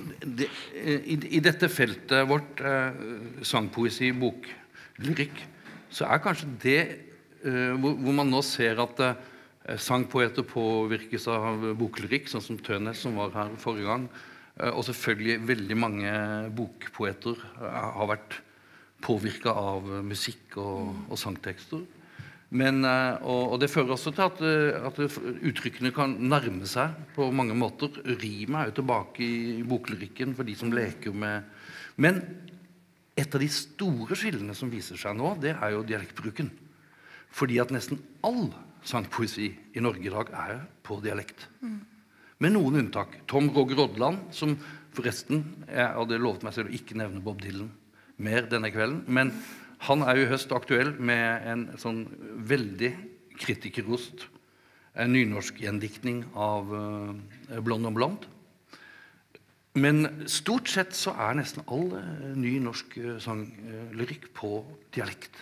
S1: I dette feltet vårt, sangpoesi, boklyrikk, så kanskje det hvor man nå ser at sangpoeter påvirkes av boklyrikk, sånn som Tønes som var her forrige gang, og selvfølgelig veldig mange bokpoeter har vært påvirket av musikk og sangtekster. Men, og det fører også til at uttrykkene kan nærme seg på mange måter. Rimet jo tilbake I boklyrikken for de som leker med. Men et av de store skillene som viser seg nå, det jo dialektbruken. Fordi at nesten all sangpoesi I Norge I dag på dialekt. Med noen unntak. Tom Roger Odland, som forresten, jeg hadde lovet meg selv å ikke nevne Bob Dylan mer denne kvelden, men han jo I høst aktuell med en sånn veldig kritikerrost nynorsk gjendiktning av Blond om blond. Men stort sett så nesten all ny norsk sanglyrikk på dialekt.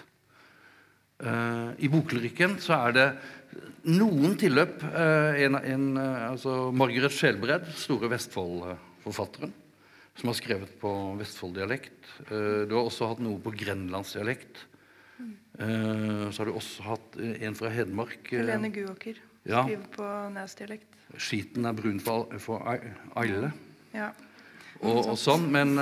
S1: I boklyrikken så det noen tilløp, altså Margaret Skjelbred, store Vestfold-forfatteren, som har skrevet på Vestfold-dialekt. Du har også hatt noe på Grenlandsdialekt. Så har du også hatt en fra Hedmark.
S3: Helene Guåker, skriver på Nes-dialekt.
S1: Skiten brun for alle.
S3: Ja.
S1: Og sånn, men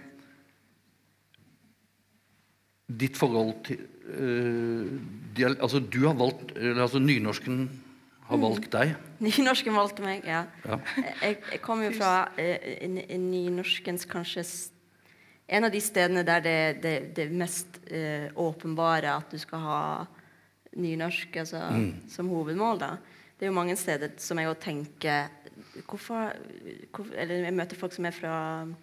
S1: ditt forhold til altså du har valgt, altså nynorsken har valgt deg.
S2: Nynorsken valgte meg, ja. Jeg kom jo fra nynorskens kanskje en av de stedene der det mest åpenbare at du skal ha nynorsk altså, som hovedmål da. Det jo mange steder som jeg også tenker hvorfor, eller jeg møter folk som fra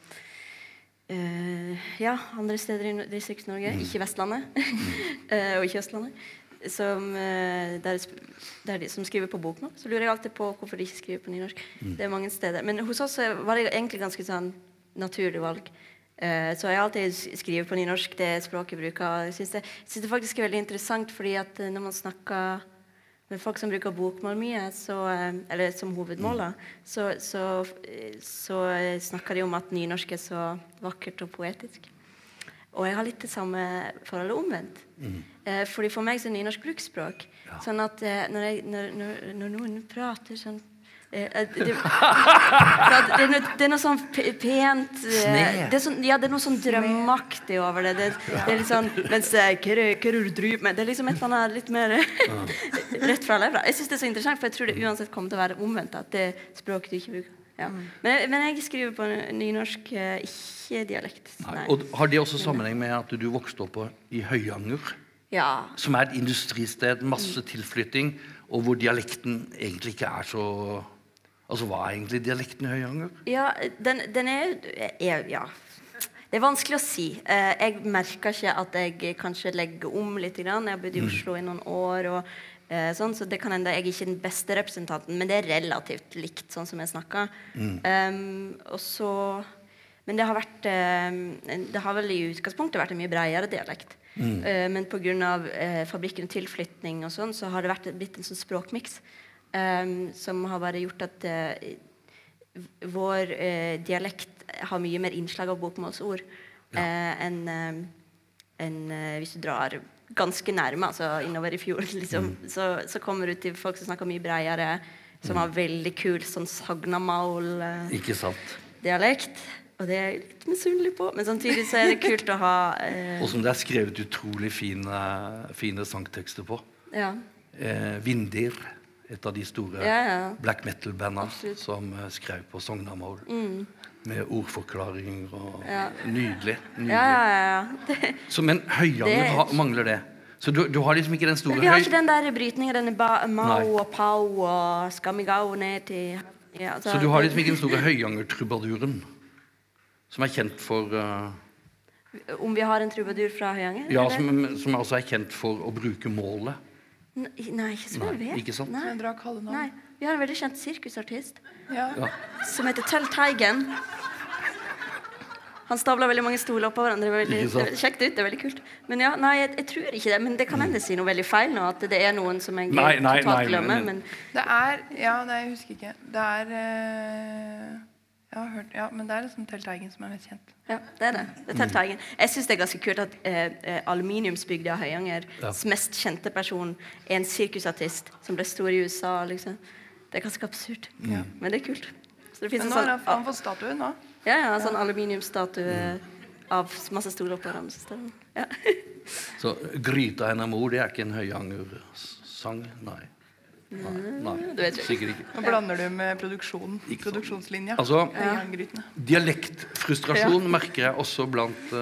S2: ja, andre steder I Distrikts-Norge, ikke Vestlandet og ikke Østlandet som, som skriver på bokmål, så lurer jeg alltid på hvorfor de ikke skriver på nynorsk. Det mange steder. Men hos oss var det egentlig ganske sånn naturlig valg. Så jeg alltid skriver på nynorsk, det språket jeg bruker. Jeg synes det faktisk veldig interessant, fordi at når man snakker med folk som bruker bokmål mye, eller som hovedmål, så snakker de om at nynorsk så vakkert og poetisk. Og jeg har litt det samme forholdet omvendt. Fordi for meg så nynorsk bruksspråk. Sånn at når noen prater sånn det noe sånn pent det noe sånn drømmaktig over det. Det litt sånn mens hva du driver med. Det liksom et eller annet litt mer rett fra levra. Jeg synes det så interessant, for jeg tror det uansett kommer til å være omvendt at det språket du ikke bruker. Ja. Men jeg skriver på nynorsk, ikke dialekt.
S1: Nei. Og har det også sammenheng med at du vokste opp I Høyanger?
S2: Ja.
S1: Som et industristed, masse tilflytting, og hvor dialekten egentlig ikke så... Altså, hva egentlig dialekten I Høyanger?
S2: Ja, den ja. Det vanskelig å si. Jeg merker ikke at jeg kanskje legger om litt grann. Jeg har bodd I Oslo I noen år, og sånn, så det kan hende jeg ikke den beste representanten, men det relativt likt, sånn som jeg snakker. Og så... Men det har vel I utgangspunktet vært en mye bredere dialekt. Men på grunn av fabrikken tilflytning og sånn, så har det blitt en sånn språkmiks som har bare gjort at vår dialekt har mye mer innslag av bokmålsord enn hvis du drar ganske nærme, altså innover i fjorden, liksom. Så kommer du til folk som snakker mye bredere, som har veldig kul sånn Sagnamaul-dialekt. Og det er jeg litt misunnelig på, men samtidig så er det kult å ha...
S1: Og som det er skrevet utrolig fine sangtekster på.
S2: Ja.
S1: Vindir, et av de store black metal-bandene som skrev på Sagnamaul. Med ordforklaring og nydelig. Men Høyanger mangler det. Så du har liksom ikke den store
S2: vi har ikke den der brytningen, denne mau og pau og skamigau ned til...
S1: Så du har liksom ikke den store Høyanger-trubaduren, som er kjent for...
S2: Om vi har en trubadur fra Høyanger?
S1: Ja, som også er kjent for å bruke målet.
S2: Nei, ikke så jeg vet.
S1: Ikke sant?
S2: Nei, vi har en veldig kjent sirkusartist som heter Tell Teigen. Han stabler veldig mange stoler på hverandre. Det er veldig kjekt ut, det er veldig kult. Men ja, nei, jeg tror ikke det, men det kan hende si noe veldig feil nå, at det er noen som jeg totalt glemmer. Men...
S3: Det er, jeg husker ikke. Det er, jeg har hørt, men det er liksom Tell Teigen som er mest kjent.
S2: Ja, det er det. Det er Tell Teigen. Jeg synes det er ganske kult at aluminiumsbygda Høyangers mest kjente person er en sirkusartist som ble stor i USA, liksom. Det er ganske absurd, men det er kult. Så det finnes
S3: men nå har han fått statue nå?
S2: Ja, sånn aluminiumsstatue av masse stoler på dem. Ja.
S1: Så Gryta hennes mor, det er ikke en Høyanger-sang? Nei. Sikkert ikke.
S3: Nå blander du med produksjonslinja.
S1: Altså, dialektfrustrasjon merker jeg også blant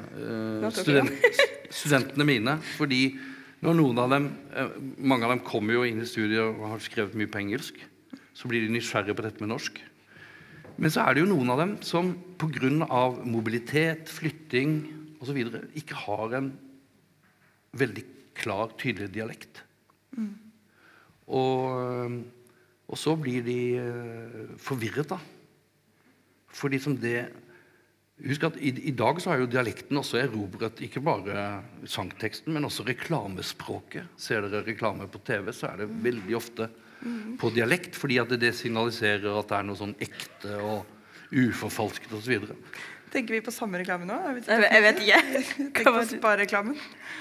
S1: studentene mine, fordi når mange av dem kommer jo inn i studiet og har skrevet mye på engelsk, så blir de nysgjerrige på dette med norsk. Men så er det jo noen av dem som på grunn av mobilitet, flytting og så videre, ikke har en veldig klar, tydelig dialekt. Og så blir de forvirret da. Fordi som det... Husk at i dag så har jo dialekten også erobret ikke bare sangteksten, men også reklamespråket. Ser dere reklame på TV, så er det veldig ofte på dialekt, fordi at det signaliserer at det er noe sånn ekte og uforfalsket og så videre.
S3: Tenker vi på samme reklame nå?
S2: Jeg vet ikke.
S3: Tenker på sparereklamen.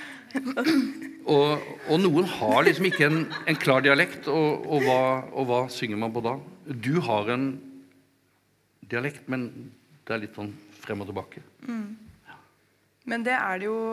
S1: Og noen har liksom ikke en klar dialekt, og hva synger man på da? Du har en dialekt, men det er litt sånn frem og tilbake.
S3: Men det er det jo...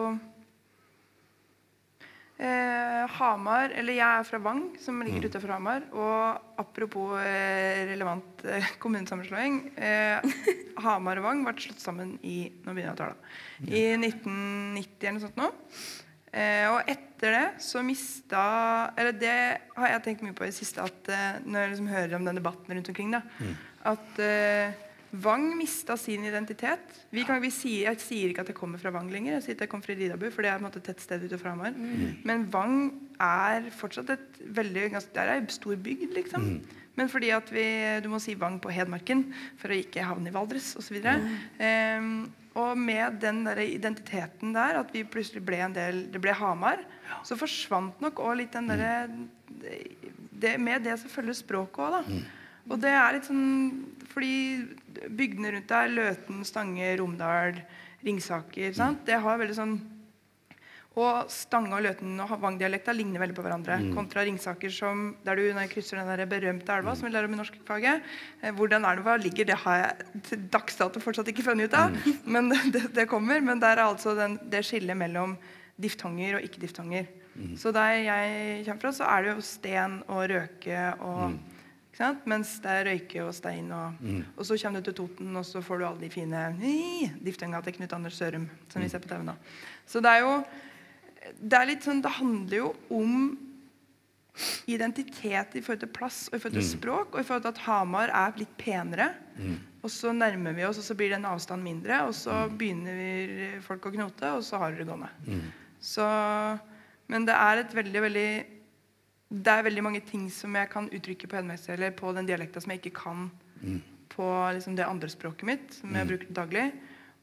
S3: Hamar, eller jeg er fra Vang, som ligger utenfor Hamar, og apropos relevant kommunesammenslåing, Hamar og Vang ble slått sammen nå begynner jeg å tale, i 1990 eller noe sånt nå. Og etter det så eller det har jeg tenkt mye på i siste, at når jeg liksom hører om den debatten rundt omkring da, at Vang mistet sin identitet. Jeg sier ikke at jeg kommer fra Vang lenger, jeg sier at jeg kommer fra Ridabu, for det er på en måte et tett sted ute fra Hamar. Men Vang er fortsatt det er en stor bygd, liksom. Men fordi at du må si Vang på Hedmarken, for å ikke havne i Valdres, og så videre. Og med den der identiteten der, at vi plutselig det ble Hamar, så forsvant nok også litt den der, med det så følger språket også da. Og det er litt sånn, fordi bygdene rundt der, Løten, Stange, Romdal, Ringsaker, sant? Det har veldig sånn, og Stange og Løten og Vang-dialekta ligner veldig på hverandre, kontra Ringsaker der du krysser den der berømte elva, som vi lærer om i norskfaget. Hvordan elva ligger, det har jeg til dagsdato fortsatt ikke funnet ut av, men det kommer. Men der er altså det skillet mellom diftonger og ikke-diftonger. Så der jeg kommer fra, så er det jo sten og røke og... Mens det er røyke og stein og så kommer du til Toten, og så får du alle de fine diftonga til Knut Anders Sørum som vi ser på TV nå. Så det er litt sånn, det handler jo om identitet i forhold til plass og i forhold til språk, og i forhold til at Hamar er litt penere, og så nærmer vi oss, og så blir det en avstand mindre, og så begynner folk å knote, og så har du det gående. Men det er det er veldig mange ting som jeg kan uttrykke på hedmarksk, eller på den dialekta som jeg ikke kan på liksom det andre språket mitt, som jeg bruker daglig.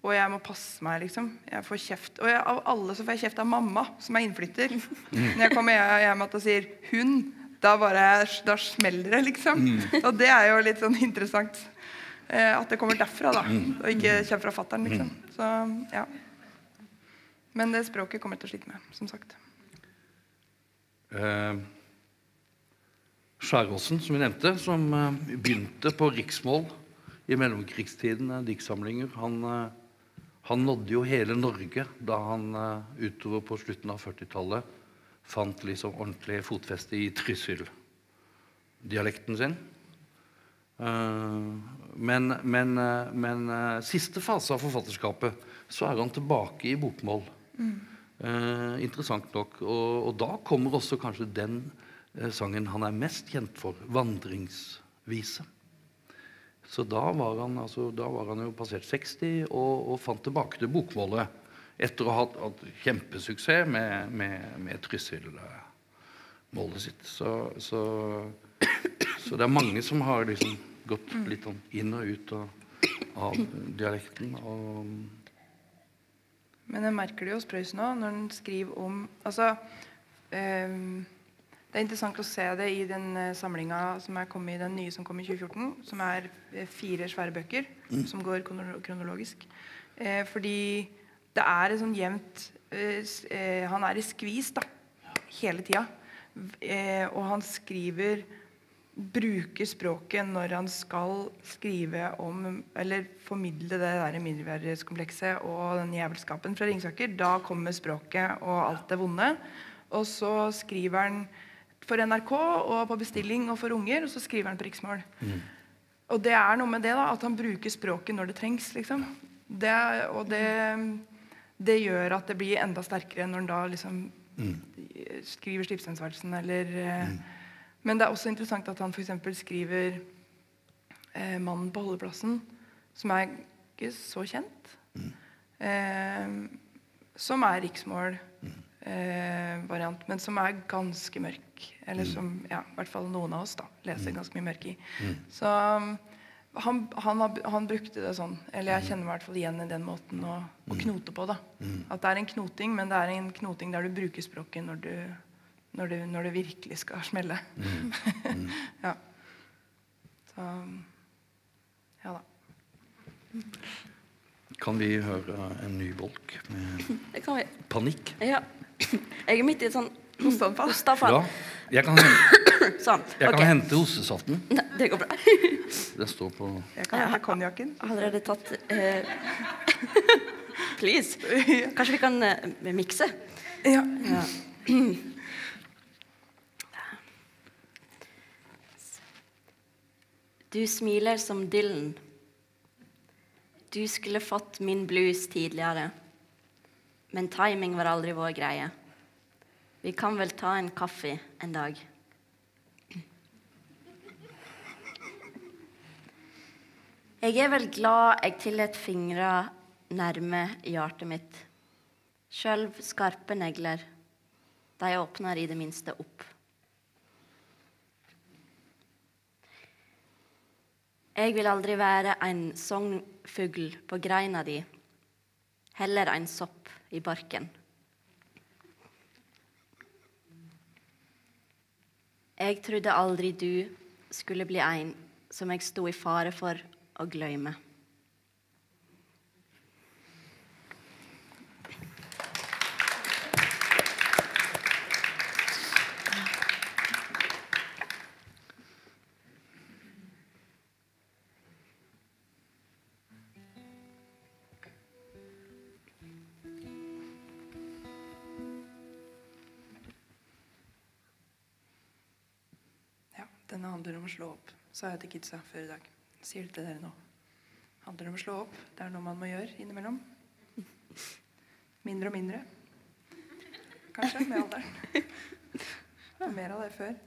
S3: og jeg må passe meg, liksom. Jeg får kjeft. Og av alle så får jeg kjeft av mamma, som innflytter. Når jeg kommer hjem og sier hun, da smeller det, liksom. Og det jo litt sånn interessant. At det kommer derfra, da. Og ikke kommer fra fatteren, liksom. Så, ja. Men det språket kommer jeg til å slite med, som sagt.
S1: Skjæråsen, som vi nevnte, som begynte på riksmål i mellomkrigstiden, diktsamlinger. Han nådde jo hele Norge da han utover på slutten av 40-tallet fant liksom ordentlig fotfeste i Trysil-dialekten sin. Men siste fase av forfatterskapet så han tilbake i bokmål. Interessant nok. Og da kommer også kanskje den sangen han mest kjent for, Vandringsvise. Så da var han jo passert 60 og fant tilbake til bokmålet etter å ha hatt kjempesuksess med Trysil-målet sitt. Så det mange som har liksom gått litt inn og ut av dialekten.
S3: Men jeg merker det jo hos Prøysen også, når han skriver om... Altså, det interessant å se det i den samlingen som kommet i den nye som kom i 2014, som 4 svære bøker, som går kronologisk. Fordi det et sånn jevnt... han i skvis, da, hele tiden. Og han bruker språket når han skal skrive om, eller formidle det der mindreverdighetskomplekset og den jævelskapen fra Ringsaker. Da kommer språket og alt det vonde. Og så skriver han for NRK og på bestilling og for unger, og så skriver han på riksmål. Og det noe med det da, at han bruker språket når det trengs, liksom. Det gjør at det blir enda sterkere når han da liksom skriver Slipsteinsverdelsen, eller... Men det også interessant at han for eksempel skriver Mannen på holdeplassen, som ikke så kjent, som riksmål variant, men som ganske mørk, eller som, ja, i hvert fall noen av oss da, leser ganske mye mørk i. Så han brukte det sånn, eller jeg kjenner meg i hvert fall igjen i den måten å knote på da. At det en knoting, men det en knoting der du bruker språket når det virkelig skal smelle. Ja. Så, ja da.
S1: Kan vi høre en ny bolk med
S2: Det kan vi.
S1: Panikk?
S2: Ja. Jeg midt i et sånn
S3: hosteanfall.
S1: Ja, jeg kan hente hostesaften.
S2: Nei, det går bra.
S1: Det står på...
S3: Jeg kan hente konjakken.
S2: Allerede tatt... Please. Kanskje vi kan mikse?
S3: Ja.
S2: Du smiler som Dylan. Du skulle fått min blues tidligere. Men timing var aldri vår greie. Vi kan vel ta en kaffe en dag. Jeg vel glad jeg tillot fingre nærme hjertet mitt. Selv skarpe negler. De åpner i det minste opp. Jeg vil aldri være en songfugl på greina di, heller en sopp i barken. Jeg trodde aldri du skulle bli en som jeg sto i fare for å glemme.
S3: Denne handler om å slå opp, sa jeg til kidsa før i dag. Sier det til dere nå. Handler om å slå opp. Det noe man må gjøre innimellom. Mindre og mindre. Kanskje, med alderen. Og mer av det før.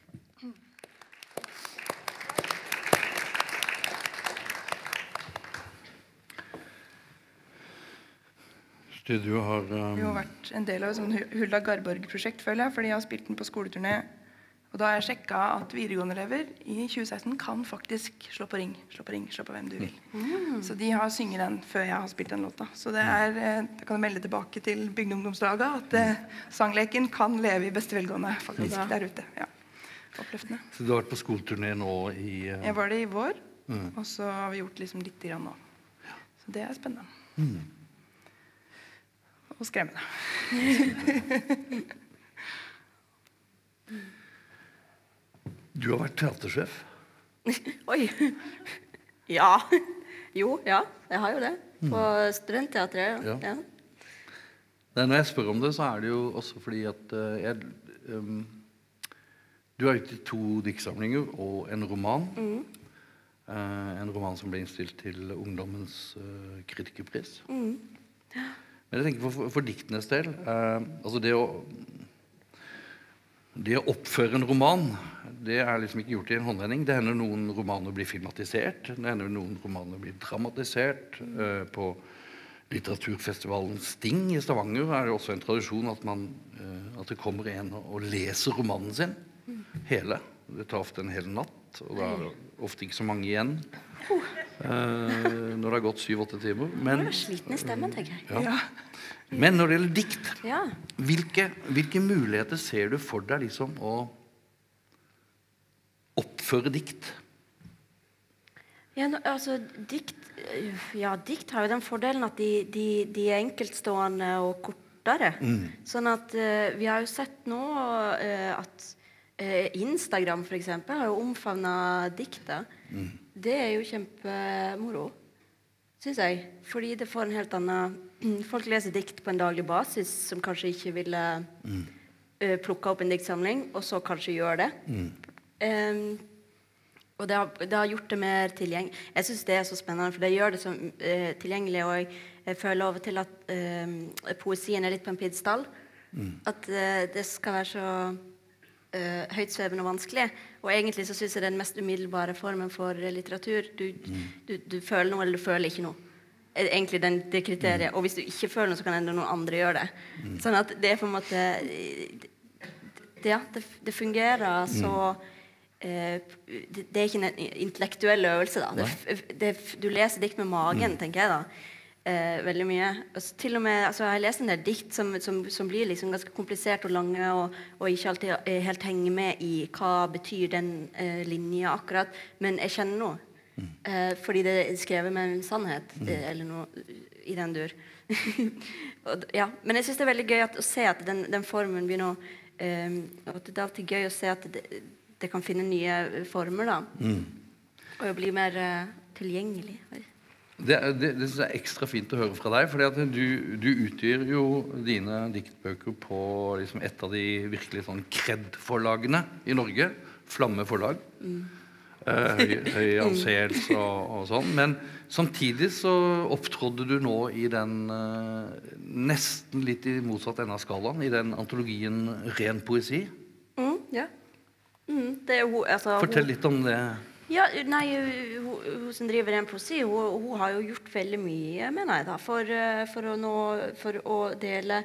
S1: Studio har...
S3: Vi har vært en del av et sånt Hulda Garborg-prosjekt, føler jeg, fordi jeg har spilt den på skoleturné. Og da har jeg sjekket at videregående-elever i 2016 kan faktisk slå på ring, slå på hvem du vil. Så de har synget den før jeg har spilt den låta. Så det da kan jeg melde tilbake til bygdeungdomslaget at sangleken kan leve i beste velgående faktisk der ute. Ja. Oppløftende.
S1: Så du har vært på skoleturné nå i...
S3: Jeg var det i vår, og så har vi gjort liksom litt grann nå. Så det spennende. Og skremmende.
S1: Du har vært teatersjef.
S2: Oi. Ja. Jo, ja. Jeg har jo det. På studentteatret. Ja.
S1: Når jeg spør om det, så det jo også fordi at du har gitt 2 diktsamlinger og en roman. En roman som ble innstilt til ungdommens kritikerpris. Men jeg tenker for diktenes del, altså det å oppføre en roman, det liksom ikke gjort i en håndvending. Det hender noen romaner blir filmatisert, det hender noen romaner blir dramatisert. På litteraturfestivalen Sting i Stavanger det også en tradisjon at det kommer en og leser romanen sin, hele. Det tar ofte en hel natt, og da det ofte ikke så mange igjen. Når det har gått 7-8 timer. Men,
S2: det sliten i stemmen, tenker jeg.
S1: Ja. Men når det gjelder dikt, hvilke muligheter ser du for deg liksom å oppføre dikt?
S2: Ja, altså dikt har jo den fordelen at de enkeltstående og kortere. Sånn at vi har jo sett nå at Instagram for eksempel har jo omfavnet diktet. Det jo kjempemoro, synes jeg. Fordi det får en helt annen... Folk leser dikt på en daglig basis som kanskje ikke ville plukke opp en diktsamling, og så kanskje gjør det. Og det har gjort det mer tilgjengelig. Jeg synes det så spennende, for det gjør det så tilgjengelig, og jeg føler over til at poesien litt på en piedestall. At det skal være så høytsvevende og vanskelig. Og egentlig så synes jeg det den mest umiddelbare formen for litteratur. Du føler noe, eller du føler ikke noe. Egentlig det kriteriet. Og hvis du ikke føler noe, så kan enda noen andre gjøre det. Sånn at det på en måte... Det fungerer så... Det ikke en intellektuell øvelse da. Du leser dikt med magen, tenker jeg da. Veldig mye. Til og med, altså, jeg har lest en del dikt som blir liksom ganske komplisert og lange, og ikke alltid helt henger med i hva betyr den linja akkurat, men jeg kjenner noe. Fordi det skrevet med en sannhet, eller noe i den dur. Ja, men jeg synes det veldig gøy å se at den formen begynner at det alltid gøy å se at det kan finne nye former da. Og bli mer tilgjengelig.
S1: Det synes jeg ekstra fint å høre fra deg, fordi at du utgir jo dine diktbøker på liksom et av de virkelig sånn kred-forlagene i Norge, Flamme forlag, høy anseelse og sånn, men samtidig så opptrådde du nå i den nesten litt i motsatt ende av skalaen, i den antologien Ren poesi.
S2: Ja. Det jo, altså,
S1: fortell litt om det.
S2: Ja, nei, hun som driver Ren poesi, hun har jo gjort veldig mye, mener jeg da, for å dele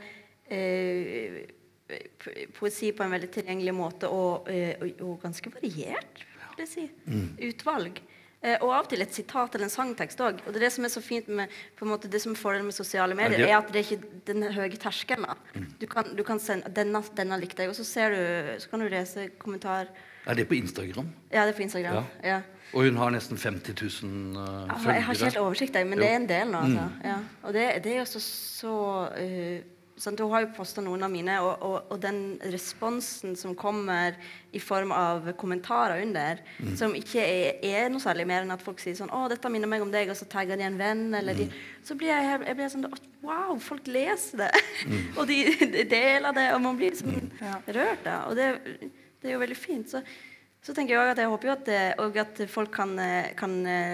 S2: poesi på en veldig tilgjengelig måte, og ganske variert, vil jeg si, utvalg. Og av og til et sitat eller en sangtekst også. Og det som så fint med, på en måte, det som fordelen med sosiale medier, at det ikke den høye terskelen. Du kan sende, denne likte jeg, og så kan du lese kommentar.
S1: Det på Instagram?
S2: Ja, det på Instagram, ja.
S1: Og hun har nesten 50 000 følgere.
S2: Jeg har ikke helt oversikt, men det en del nå, altså. Ja. Og det jo så sånn, du har jo postet noen av mine, og den responsen som kommer i form av kommentarer under, som ikke noe særlig mer enn at folk sier sånn, dette minner meg om deg, og så tagger de en venn, eller så blir jeg blir sånn, wow, folk leser det, og de deler det, og man blir sånn rørt da, og det jo veldig fint, så tenker jeg også at jeg håper jo at folk kan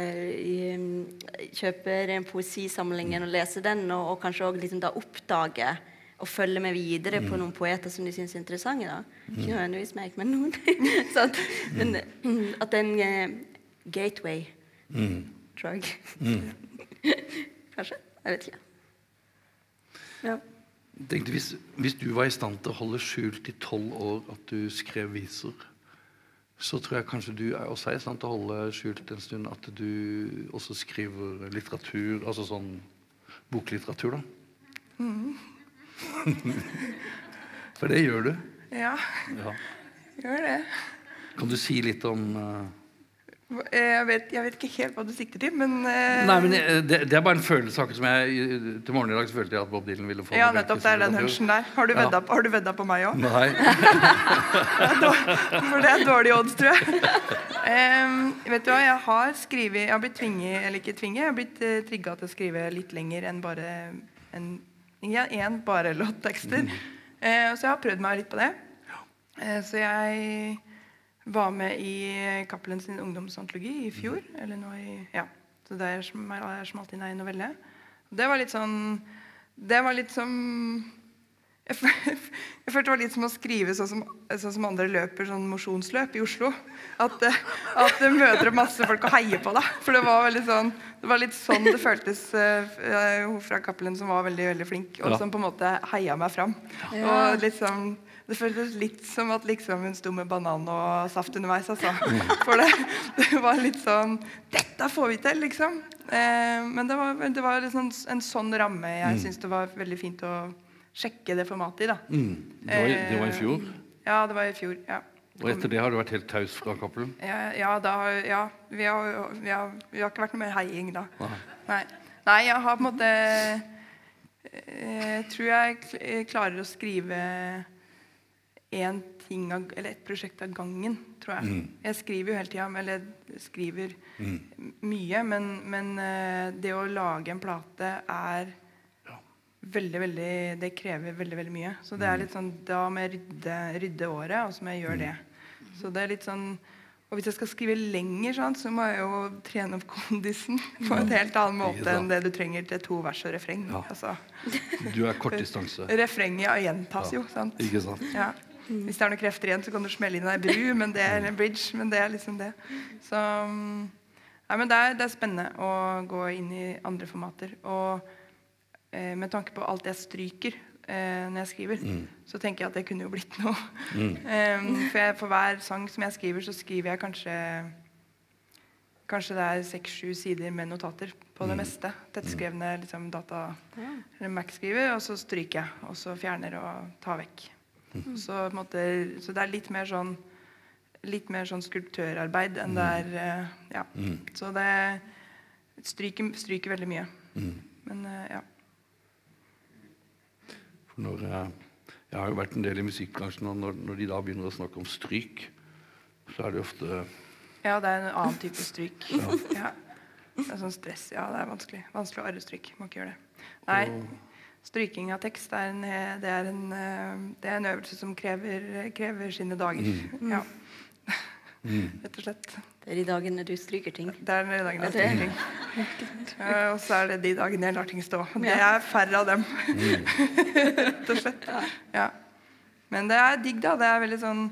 S2: kjøpe en poesisamlingen og lese den, og kanskje også liksom da oppdage og følge med videre på noen poeter som de synes er interessante da. Ikke nødvendigvis meg, men noen. Sånn, men at det en gateway drug. Kanskje? Jeg vet ikke. Ja.
S1: Jeg tenkte, hvis du var i stand til å holde skjult i 12 år at du skrev viser, Så tror jeg kanskje du også i stand til å holde skjult en stund at du også skriver litteratur, altså sånn boklitteratur da. For det gjør du.
S3: Ja, gjør det.
S1: Kan du si litt om...
S3: Jeg vet ikke helt hva du sikter til, men...
S1: Nei, men det bare en følelse, akkurat som jeg til morgen i dag så følte jeg at Bob Dylan ville få...
S3: Ja, nettopp, det den hunchen der. Har du veddet på meg også?
S1: Nei.
S3: For det dårlig odds, tror jeg. Vet du hva, jeg har blitt tvinget, eller ikke tvinget, jeg har blitt trigget til å skrive litt lenger enn bare en bare låttekster. Så jeg har prøvd meg litt på det. Så jeg... var med i Cappelen sin ungdomsantologi i fjor, eller nå så det som alltid en novelle. Det var litt sånn, jeg følte det var litt som å skrive sånn som andre løper, sånn mosjonsløp i Oslo. At du møter masse folk og heier på deg, for det var litt sånn det føltes hun fra Cappelen som var veldig, veldig flink, og som på en måte heia meg fram. Og litt sånn, det føltes litt som at liksom hun sto med banan og saft underveis, altså. For det var litt sånn, dette får vi til, liksom. Men det var liksom en sånn ramme jeg synes det var veldig fint å sjekke det formatet i, da.
S1: Det var i fjor? Ja,
S3: det var i fjor, ja.
S1: Og etter det har du vært helt taus fra Cappelen?
S3: Ja, vi har ikke vært noe mer heiing da. Nei, jeg har på en måte jeg tror jeg klarer å skrive et prosjekt av gangen, tror jeg. Jeg skriver jo hele tiden, eller skriver mye, men det å lage en plate det krever veldig, veldig mye. Så det litt sånn, da må jeg rydde året, og så må jeg gjøre det. Så det litt sånn, og hvis jeg skal skrive lenger, så må jeg jo trene opp kondisen på en helt annen måte enn det du trenger til 2 vers og refreng. Altså.
S1: Du kort distanse.
S3: Refrenget gjentas jo, sant?
S1: Ikke sant?
S3: Ja. Hvis det noen krefter igjen, så kan du smelle inn en bru, men det en bridge, men det liksom det. Så, men det spennende å gå inn i andre formater, og med tanke på alt jeg stryker når jeg skriver, så tenker jeg at det kunne jo blitt noe. For hver sang som jeg skriver, så skriver jeg kanskje det 6-7 sider med notater på det meste. Tettskrevne liksom, data, eller Mac-skriver, og så stryker jeg, og så fjerner og tar vekk. Så det litt mer sånn skulptørarbeid enn det så det stryker veldig mye. Men
S1: For jeg har jo vært en del i musikkbransjen, og når de da begynner å snakke om stryk, så det ofte...
S3: Ja, det en annen type stryk. Ja. Det sånn stress, det vanskelig å arrestryk, må ikke gjøre det. Nei, stryking av tekst det en øvelse som krever sine dager. Ja. Rett og slett.
S2: Det de dagene du stryker ting.
S3: Det de dagene jeg stryker ting. Og så det de dagene jeg lar ting stå. Det færre av dem. Rett og slett. Ja. Men det digg da. Det veldig sånn...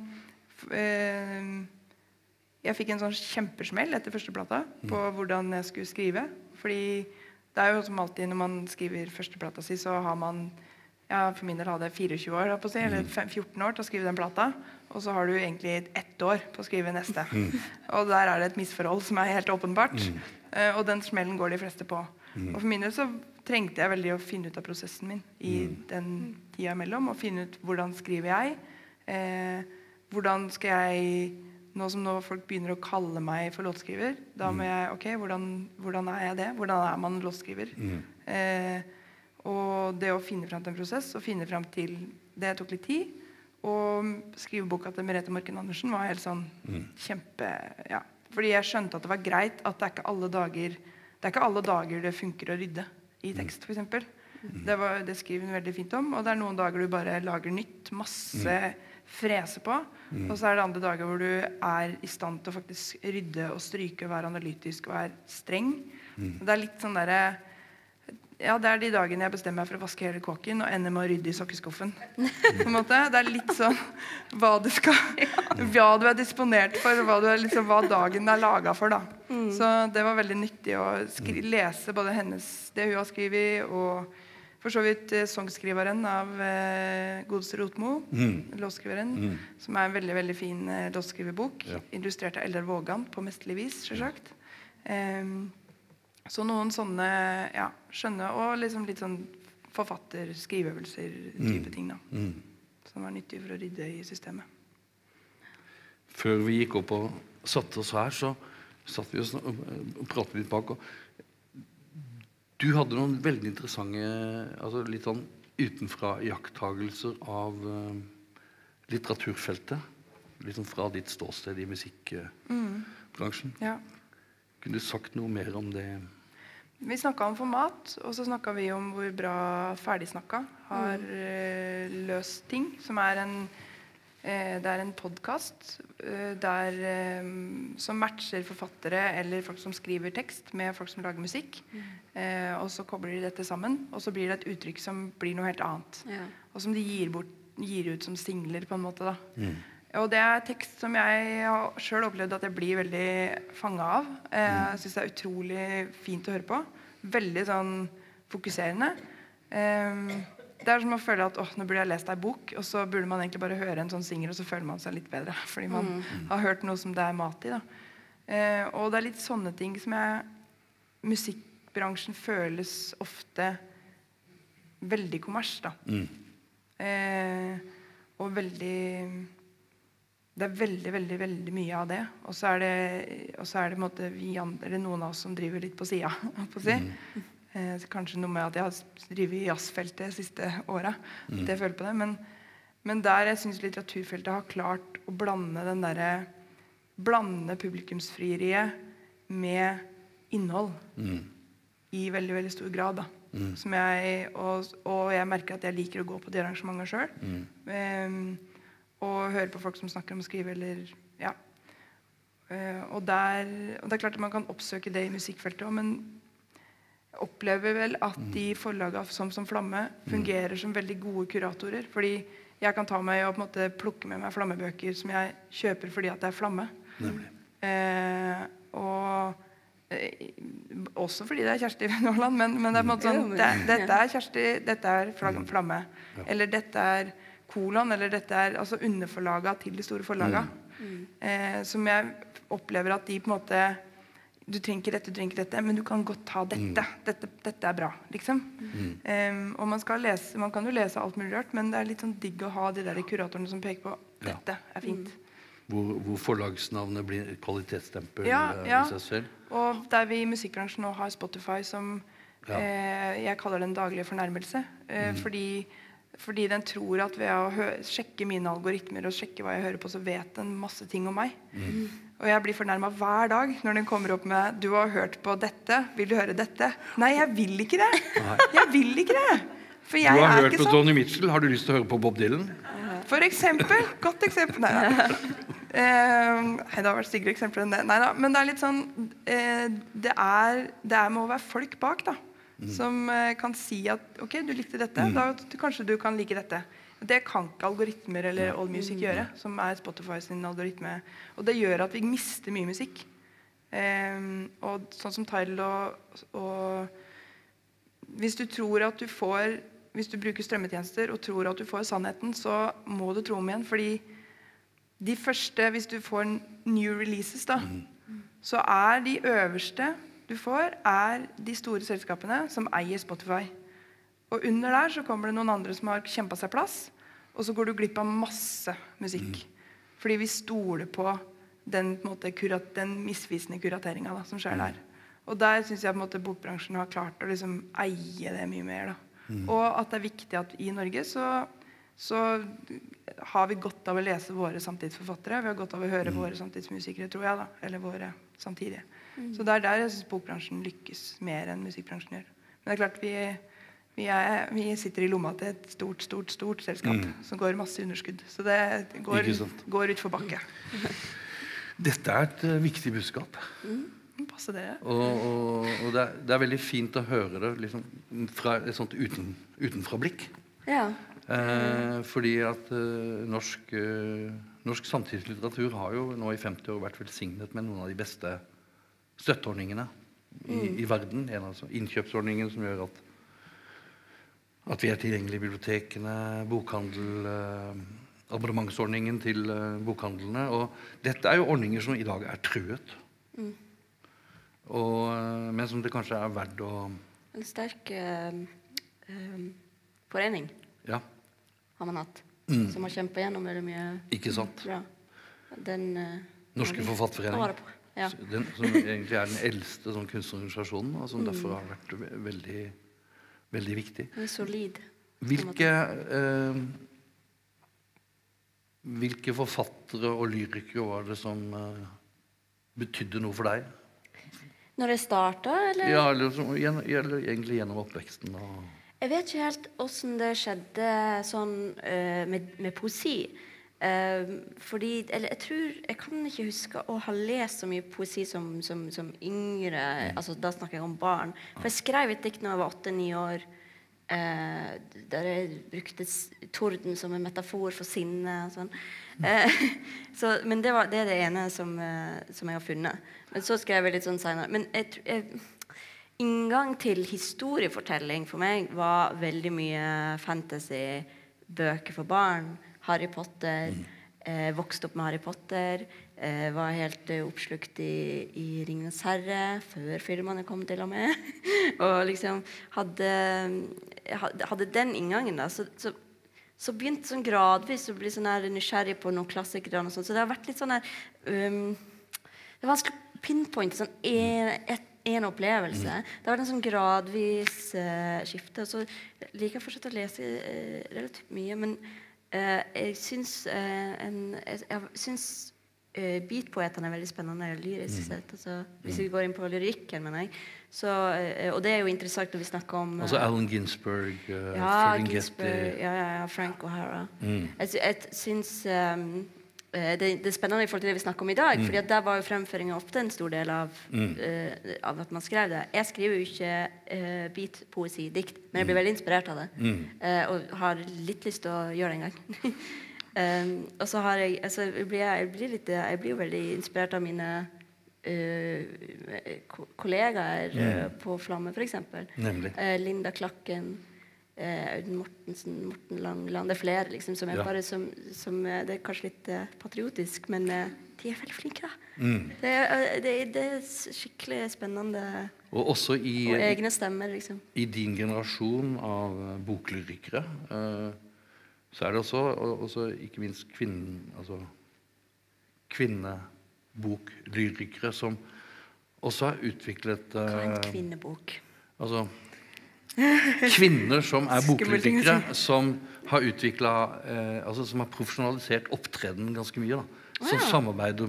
S3: Jeg fikk en sånn kjempesmell etter første plata på hvordan jeg skulle skrive. Fordi det jo som alltid når man skriver første plata si, så har man, for min del hadde 24 år, eller 14 år til å skrive den plata, og så har du egentlig 1 år på å skrive neste. Og der det et misforhold som helt åpenbart, og den smellen går de fleste på. Og for min del så trengte jeg veldig å finne ut av prosessen min i den tida imellom, og finne ut hvordan skriver jeg, hvordan skal jeg... Nå som folk begynner å kalle meg for låtskriver, da må jeg, hvordan jeg det? Hvordan man låtskriver? Og det å finne frem til en prosess, og finne frem til det tok litt tid, og skrive boka til Merete Morken Andersen var helt sånn fordi jeg skjønte at det var greit at det ikke alle dager det funker å rydde i tekst, for eksempel. Det skriver hun veldig fint om, og det noen dager du bare lager nytt, masse frese på, og så det andre dager hvor du i stand til å faktisk rydde og stryke og være analytisk og være streng. Det litt sånn det de dagene jeg bestemmer meg for å vaske hele kåken og ender med å rydde i sokkeskuffen. På en måte. Det litt sånn hva du disponert for, hva dagen laget for da. Så det var veldig nyttig å lese både det hun har skrevet, og for så vidt songskriveren av Godeste Rotmo, låtskriveren, som en veldig, veldig fin låtskriverbok, illustrert av Eldar Vågan på mesterlig vis, selvsagt. Så noen sånne, skjønne, og liksom litt sånn forfatter, skriveøvelser, type ting da, som var nyttig for å rydde i systemet.
S1: Før vi gikk opp og satte oss her, så satt vi og pratet litt bak, og du hadde noen veldig interessante, altså litt sånn utenfra iakttagelser av litteraturfeltet, litt sånn fra ditt ståsted i musikkbransjen.
S3: Ja.
S1: Kunne du sagt noe mer om det?
S3: Vi snakket om format, og så snakket vi om hvor bra Ferdigsnakka har løst ting, som det en podcast som matcher forfattere eller folk som skriver tekst med folk som lager musikk, og så kobler de dette sammen, og så blir det et uttrykk som blir noe helt annet, og som de gir ut som singler på en måte da. Og det tekst som jeg har selv opplevd at jeg blir veldig fanget av. Jeg synes det utrolig fint å høre på. Veldig sånn fokuserende. Det som å føle at nå burde jeg lest en bok, og så burde man egentlig bare høre en sånn synger, og så føler man seg litt bedre, fordi man har hørt noe som det mat i. Da. Og det litt sånne ting som musikkbransjen føles ofte veldig kommers. Da. Og veldig... Det veldig, veldig, veldig mye av det. Og så det på en måte vi andre, noen av oss som driver litt på siden, på å si. Kanskje noe med at jeg har drivet i jazzfeltet de siste årene. Det føler på det. Men der jeg synes litteraturfeltet har klart å blande publikumsfrieriet med innhold i veldig, veldig stor grad. Da. Som og jeg merker at jeg liker å gå på de arrangementer selv. Og høre på folk som snakker om å skrive, eller, og det klart at man kan oppsøke det i musikkfeltet også, men jeg opplever vel at de forlagene som Flamme fungerer som veldig gode kuratorer, fordi jeg kan ta meg og på en måte plukke med meg Flammebøker som jeg kjøper fordi at det Flamme. Og også fordi det Kjersti Nåland, men det på en måte sånn, dette Kjersti, dette Flamme, eller dette kolon, eller dette altså underforlaget til de store forlagene. Som jeg opplever at de på en måte, du trenger dette, men du kan godt ta dette. Dette bra, liksom. Og man kan jo lese alt mulig rart, men det litt sånn digg å ha de der kuratorene som peker på, dette fint.
S1: Hvor forlagsnavnet blir kvalitetsstempel i seg selv.
S3: Og der vi i musikkbransjen nå har Spotify som, jeg kaller det en daglig fornærmelse, fordi den tror at ved å sjekke mine algoritmer og sjekke hva jeg hører på, så vet den masse ting om meg. Og jeg blir fornærmet hver dag når den kommer opp med «Du har hørt på dette, vil du høre dette?» Nei, jeg vil ikke det! Jeg vil ikke det! For jeg
S1: du har hørt
S3: på
S1: sånn. Johnny Mitchell, har du lyst til å høre på Bob Dylan?
S3: For eksempel, godt eksempel. Nei, det har vært styggere eksempler enn det. Neida, men det litt sånn, det må være folk bak da. Som kan si at ok, du likte dette, da kanskje du kan like dette. Det kan ikke algoritmer eller AllMusic gjøre, som Spotify sin algoritme. Og det gjør at vi mister mye musikk. Og sånn som Tidal og hvis du tror at hvis du bruker strømmetjenester og tror at du får sannheten, så må du tro om igjen, fordi de første, hvis du får new releases da, så de øverste du får de store selskapene som eier Spotify. Og under der så kommer det noen andre som har kjempet seg plass, og så går du glipp av masse musikk. Fordi vi stoler på den misvisende kurateringen da, som skjer der. Og der synes jeg på en måte bokbransjen har klart å liksom eie det mye mer. Da. Og at det viktig at i Norge så har vi godt av å lese våre samtidsforfattere, vi har godt av å høre våre samtidsmusikere, tror jeg da, eller våre samtidige. Så det der jeg synes bokbransjen lykkes mer enn musikkbransjen gjør. Men det klart vi sitter i lomma til et stort selskap som går masse underskudd. Så det går ut for bakke.
S1: Dette et viktig budskap.
S3: Passer dere.
S1: Og det veldig fint å høre det liksom, fra et sånt utenfra blikk. Fordi at norsk samtidslitteratur har jo nå i 50 år vært velsignet med noen av de beste støtteordningene i verden. Altså innkjøpsordningen som gjør at At vi tilgjengelig i bibliotekene, bokhandel, abonnementsordningen til bokhandlene. Og dette jo ordninger som i dag truet. Men som det kanskje verdt å...
S2: En sterk forening har man hatt, som har kjempet gjennom veldig mye.
S1: Ikke sant?
S2: Bra. Den...
S1: Norske Forfatterforening, som egentlig den eldste sånn kunstorganisasjonen, og som derfor har vært veldig, veldig viktig.
S2: Den solid.
S1: Hvilke forfattere og lyrikere var det som betydde noe for deg?
S2: Når jeg startet, eller?
S1: Ja, eller egentlig gjennom oppveksten.
S2: Jeg vet ikke helt hvordan det skjedde sånn, med poesi. Fordi, eller jeg kan ikke huske å ha lest så mye poesi som yngre, altså da snakker jeg om barn. For jeg skrev et dikt når jeg var 8-9 år, der jeg brukte torden som en metafor for sinne og sånn. Men det er det ene som jeg har funnet. Men så skrev jeg litt sånn senere. Men inngang til historiefortelling for meg var veldig mye fantasy, bøker for barn, Harry Potter, vokste opp med Harry Potter, var helt oppslukt i Ringenes Herre, før filmene kom til og med, og liksom hadde den inngangen da, så begynte sånn gradvis å bli sånn her nysgjerrig på noen klassikere og sånt, så det har vært litt sånn her, det var vanskelig å pinpointe sånn en opplevelse. Det har vært en sånn gradvis skifte, og så liker jeg fortsatt å lese relativt mye, men jeg syns beatpoetene veldig spennende lyrisk sett, altså, hvis vi går inn på lyrikken, mener jeg. Så, og det jo interessant når vi snakker om...
S1: Altså Allen Ginsberg,
S2: Ginsberg, Frank O'Hara. Jeg syns det spennende i forhold til det vi snakker om i dag, fordi at der var jo fremføringen ofte en stor del av at man skrev det. Jeg skriver jo ikke beat-poesi, dikt, men jeg blir veldig inspirert av det. Og har litt lyst til å gjøre det en gang. Og så har jeg blir jo veldig inspirert av mine kollegaer på Flamme, for eksempel. Linda Klakken, Audun Mortensen, Morten Langland, det flere liksom, som bare som det kanskje litt patriotisk, men de veldig flinke da. Det skikkelig spennende
S1: og også
S2: og egne stemmer liksom.
S1: I din generasjon av boklyrikere så det også ikke minst kvinneboklyrikere som også har utviklet
S2: Hva en kvinnebok?
S1: Altså kvinner som boklyrikere, som har utviklet, som har profesjonalisert opptreden ganske mye, da. Som samarbeider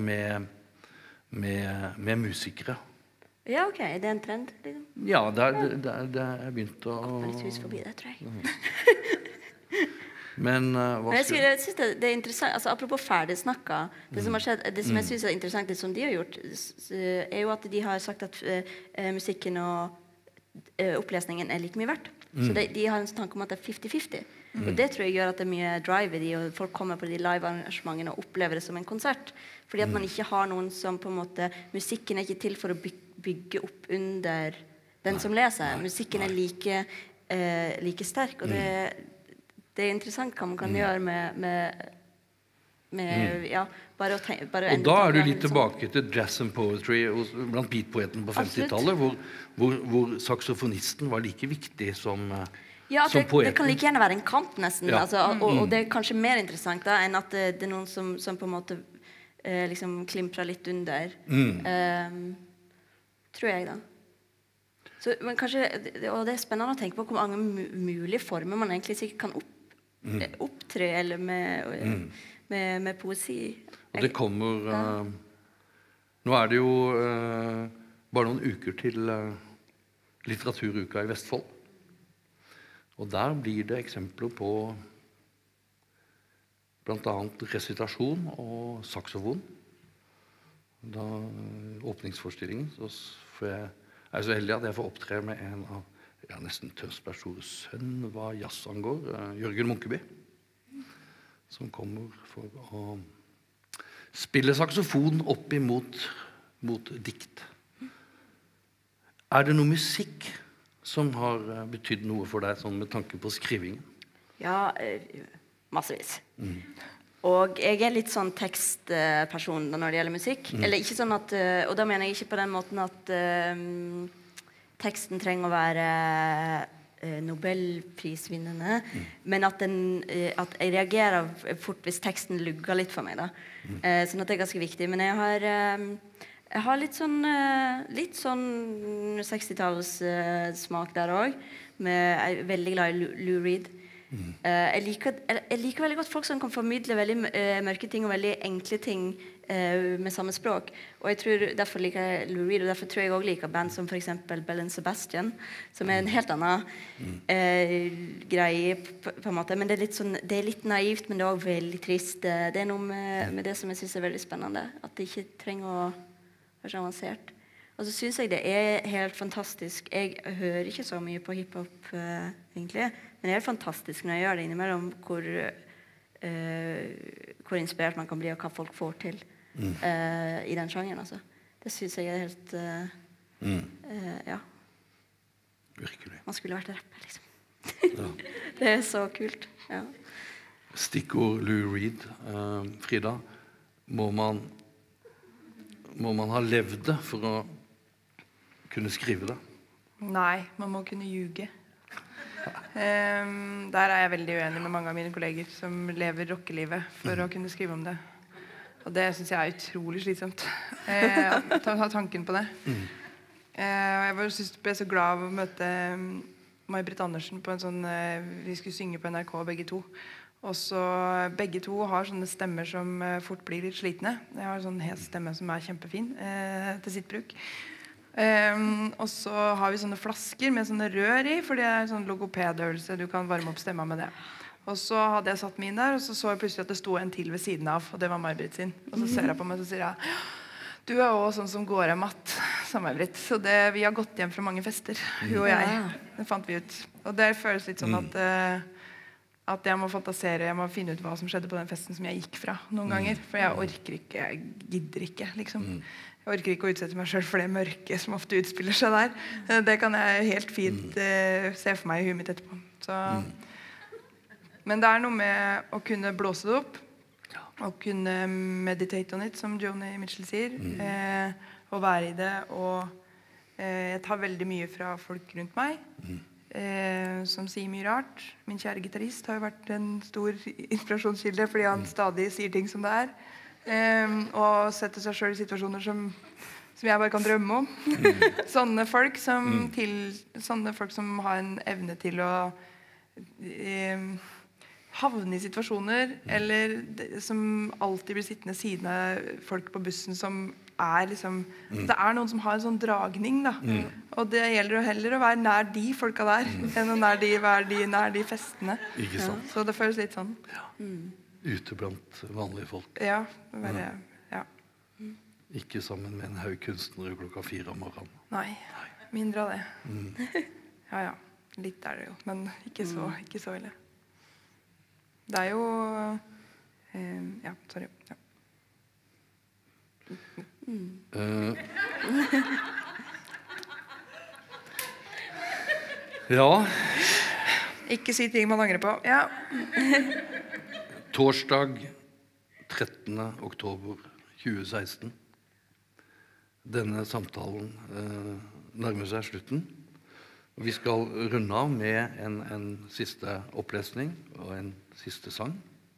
S1: med musikere.
S2: Ja, ok. Det en trend, liksom?
S1: Ja, det begynt å...
S2: Går litt hus forbi det, tror jeg.
S1: Men
S2: jeg synes det interessant, altså apropos ferdig snakket, det som har skjedd, det som jeg synes interessant, det som de har gjort, jo at de har sagt at musikken og opplesningen like mye verdt. Så de har en tanke om at det 50-50. Og det tror jeg gjør at det mye drive i de, og folk kommer på de live-arrangementene og opplever det som en konsert. Fordi at man ikke har noen som på en måte, musikken ikke til for å bygge opp under den som leser. Musikken like sterk, og det interessant hva man kan gjøre med bare å
S1: og da du litt tilbake til jazz and poetry blant beatpoeten på 50-tallet, hvor saksofonisten var like viktig som poeten.
S2: Det kan like gjerne være en kamp nesten, altså, og det kanskje mer interessant da, enn at det noen som på en måte liksom klimprer litt under, tror jeg da. Så, men kanskje, og det spennende å tenke på hvor mange mulige former man egentlig sikkert kan opptre eller med poesi.
S1: Og det kommer nå det jo bare noen uker til litteraturuka i Vestfold, og der blir det eksempler på blant annet resitasjon og saksofon. Da åpningsforestillingen så jeg så heldig at jeg får opptre med en av nesten Tønsbergs store sønn hva jazz angår, Jørgen Munkeby, som kommer for å spille saksofon opp imot dikt. Det noe musikk som har betydd noe for deg sånn med tanke på skrivingen?
S2: Ja, massevis. Og jeg litt sånn tekstperson når det gjelder musikk. Eller ikke sånn at, og da mener jeg ikke på den måten at teksten trenger å være Nobelprisvinnende, men at jeg reagerer fort hvis teksten lugger litt for meg da. Sånn at det ganske viktig. Men jeg har litt sånn 60-tallets smak der også. Jeg er veldig glad i Lou Reed. Jeg liker veldig godt folk som kan formidle veldig mørke ting og veldig enkle ting med samme språk. Og jeg tror derfor liker jeg Lou Reed, og derfor tror jeg også liker band som for eksempel Bell & Sebastian, som en helt annen greie på en måte. Men det er litt naivt, men det er også veldig trist. Det er noe med det som jeg synes er veldig spennende, at det ikke trenger å være så avansert. Og så synes jeg det er helt fantastisk. Jeg hører ikke så mye på hiphop egentlig, men det er helt fantastisk når jeg gjør det innimellom hvor inspirert man kan bli og hva folk får til i den sjangeren. Altså. Det synes jeg er helt ja.
S1: Virkelig.
S2: Man skulle vært rapper, liksom.
S1: Ja.
S2: Det er så kult. Ja.
S1: Stikkord Lou Reed. Frida, må man ha levd det for å kunne skrive det?
S3: Nei, man må kunne ljuge. Der er jeg veldig uenig med mange av mine kolleger som lever rockelivet for å kunne skrive om det. Og det synes jeg er utrolig slitsomt. Ta tanken på det. Jeg ble så glad av å møte May-Britt Andersen på en sånn, vi skulle synge på NRK begge to. Og så begge to har sånne stemmer som fort blir litt slitne. Jeg har en sånn hes stemme som er kjempefin til sitt bruk. Og så har vi sånne flasker med sånne rør i, for det er en sånn logopedøvelse, du kan varme opp stemma med det. Og så hadde jeg satt min der, og så jeg plutselig at det stod en til ved siden av, og det var May-Britt sin. Og så ser jeg på meg, og så sier jeg, du er også sånn som går av matt, sa May-Britt. Så vi har gått hjem fra mange fester, hun og jeg. Det fant vi ut. Og det føles litt sånn at jeg må fantasere, jeg må finne ut hva som skjedde på den festen som jeg gikk fra noen ganger. For jeg orker ikke, jeg gidder ikke, liksom. Jeg orker ikke å utsette meg selv for det mørke som ofte utspiller seg der. Det kan jeg helt fint se for meg i huet mitt etterpå. Så, men det er noe med å kunne blåse det opp, og kunne meditate on it, som Joni Mitchell sier, og være i det, og jeg tar veldig mye fra folk rundt meg, som sier mye rart. Min kjære gitarist har jo vært en stor inspirasjonskilde, fordi han stadig sier ting som det er. Og setter seg selv i situasjoner som jeg bare kan drømme om. Sånne folk som har en evne til å havne i situasjoner, eller som alltid blir sittende siden av folk på bussen som liksom, det er noen som har en sånn dragning da. Og det gjelder jo heller å være nær de folka der enn å være nær de festene.
S1: Ikke sant?
S3: Så det føles litt sånn.
S1: Ute blant vanlige folk.
S3: Ja,
S1: ikke sammen med en haug kunstnere klokka 4 om morgenen.
S3: Nei, mindre av det. Ja, litt er det jo, men ikke så ille. Det er jo ja, sorry.
S1: Ja.
S3: Ikke si ting man angrer på. Ja.
S1: Torsdag 13. oktober 2016. Denne samtalen nærmer seg slutten. Vi skal runde av med en siste opplesning og en siste sang.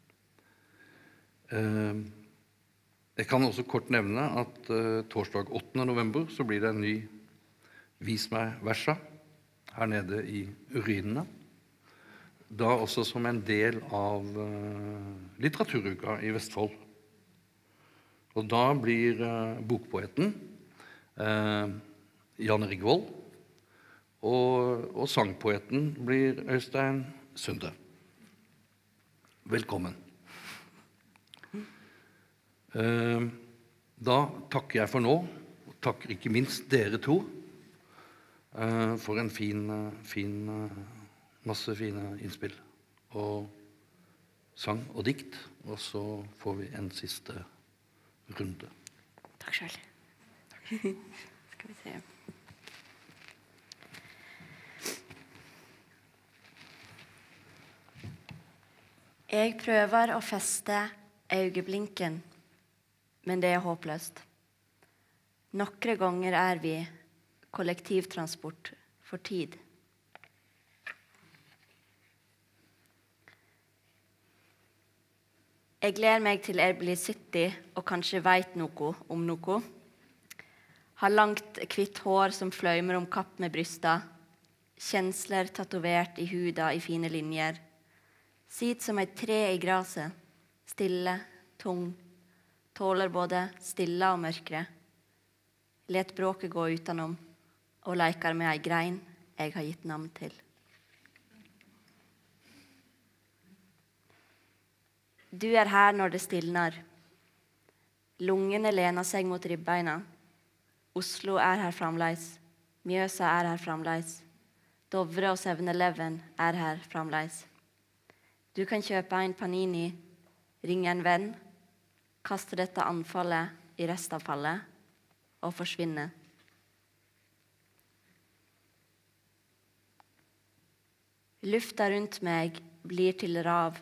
S1: Jeg kan også kort nevne at torsdag 8. november så blir det en ny Vis meg versa her nede i Urinene. Da også som en del av litteraturuka i Vestfold. Og da blir bokpoeten Jan Erik Vold, og sangpoeten blir Øystein Sunde. Velkommen. Da takker jeg for nå, og takker ikke minst dere to for en masse fine innspill og sang og dikt, og så får vi en siste runde.
S2: Takk selv. Skal vi se. Jeg prøver å feste øyeblinken, men det er håpløst. Nokre ganger er vi kollektivtransport for tid. Jeg gleder meg til jeg blir 70 og kanskje vet noe om noe. Har langt, hvitt hår som fløymer om kapp med brysta. Kjensler tatovert i huda i fine linjer. Sitt som et tre i graset. Stille, tung. Tåler både stille og mørkere. Let bråket gå utenom. Og leker med ei grein jeg har gitt navn til. Du er her når det stilner. Lungene lener seg mot ribbeina. Oslo er her framleis. Mjøsa er her framleis. Dovre og 7-Eleven er her framleis. Du kan kjøpe en panini, ringe en venn, kaste dette anfallet i restavfallet og forsvinne. Lufta rundt meg blir til rav.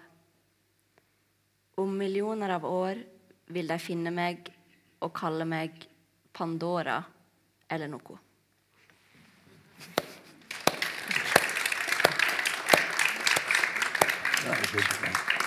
S2: Om millioner av år vil de finne meg og kalle meg Pandora eller noe.
S1: Ja, det er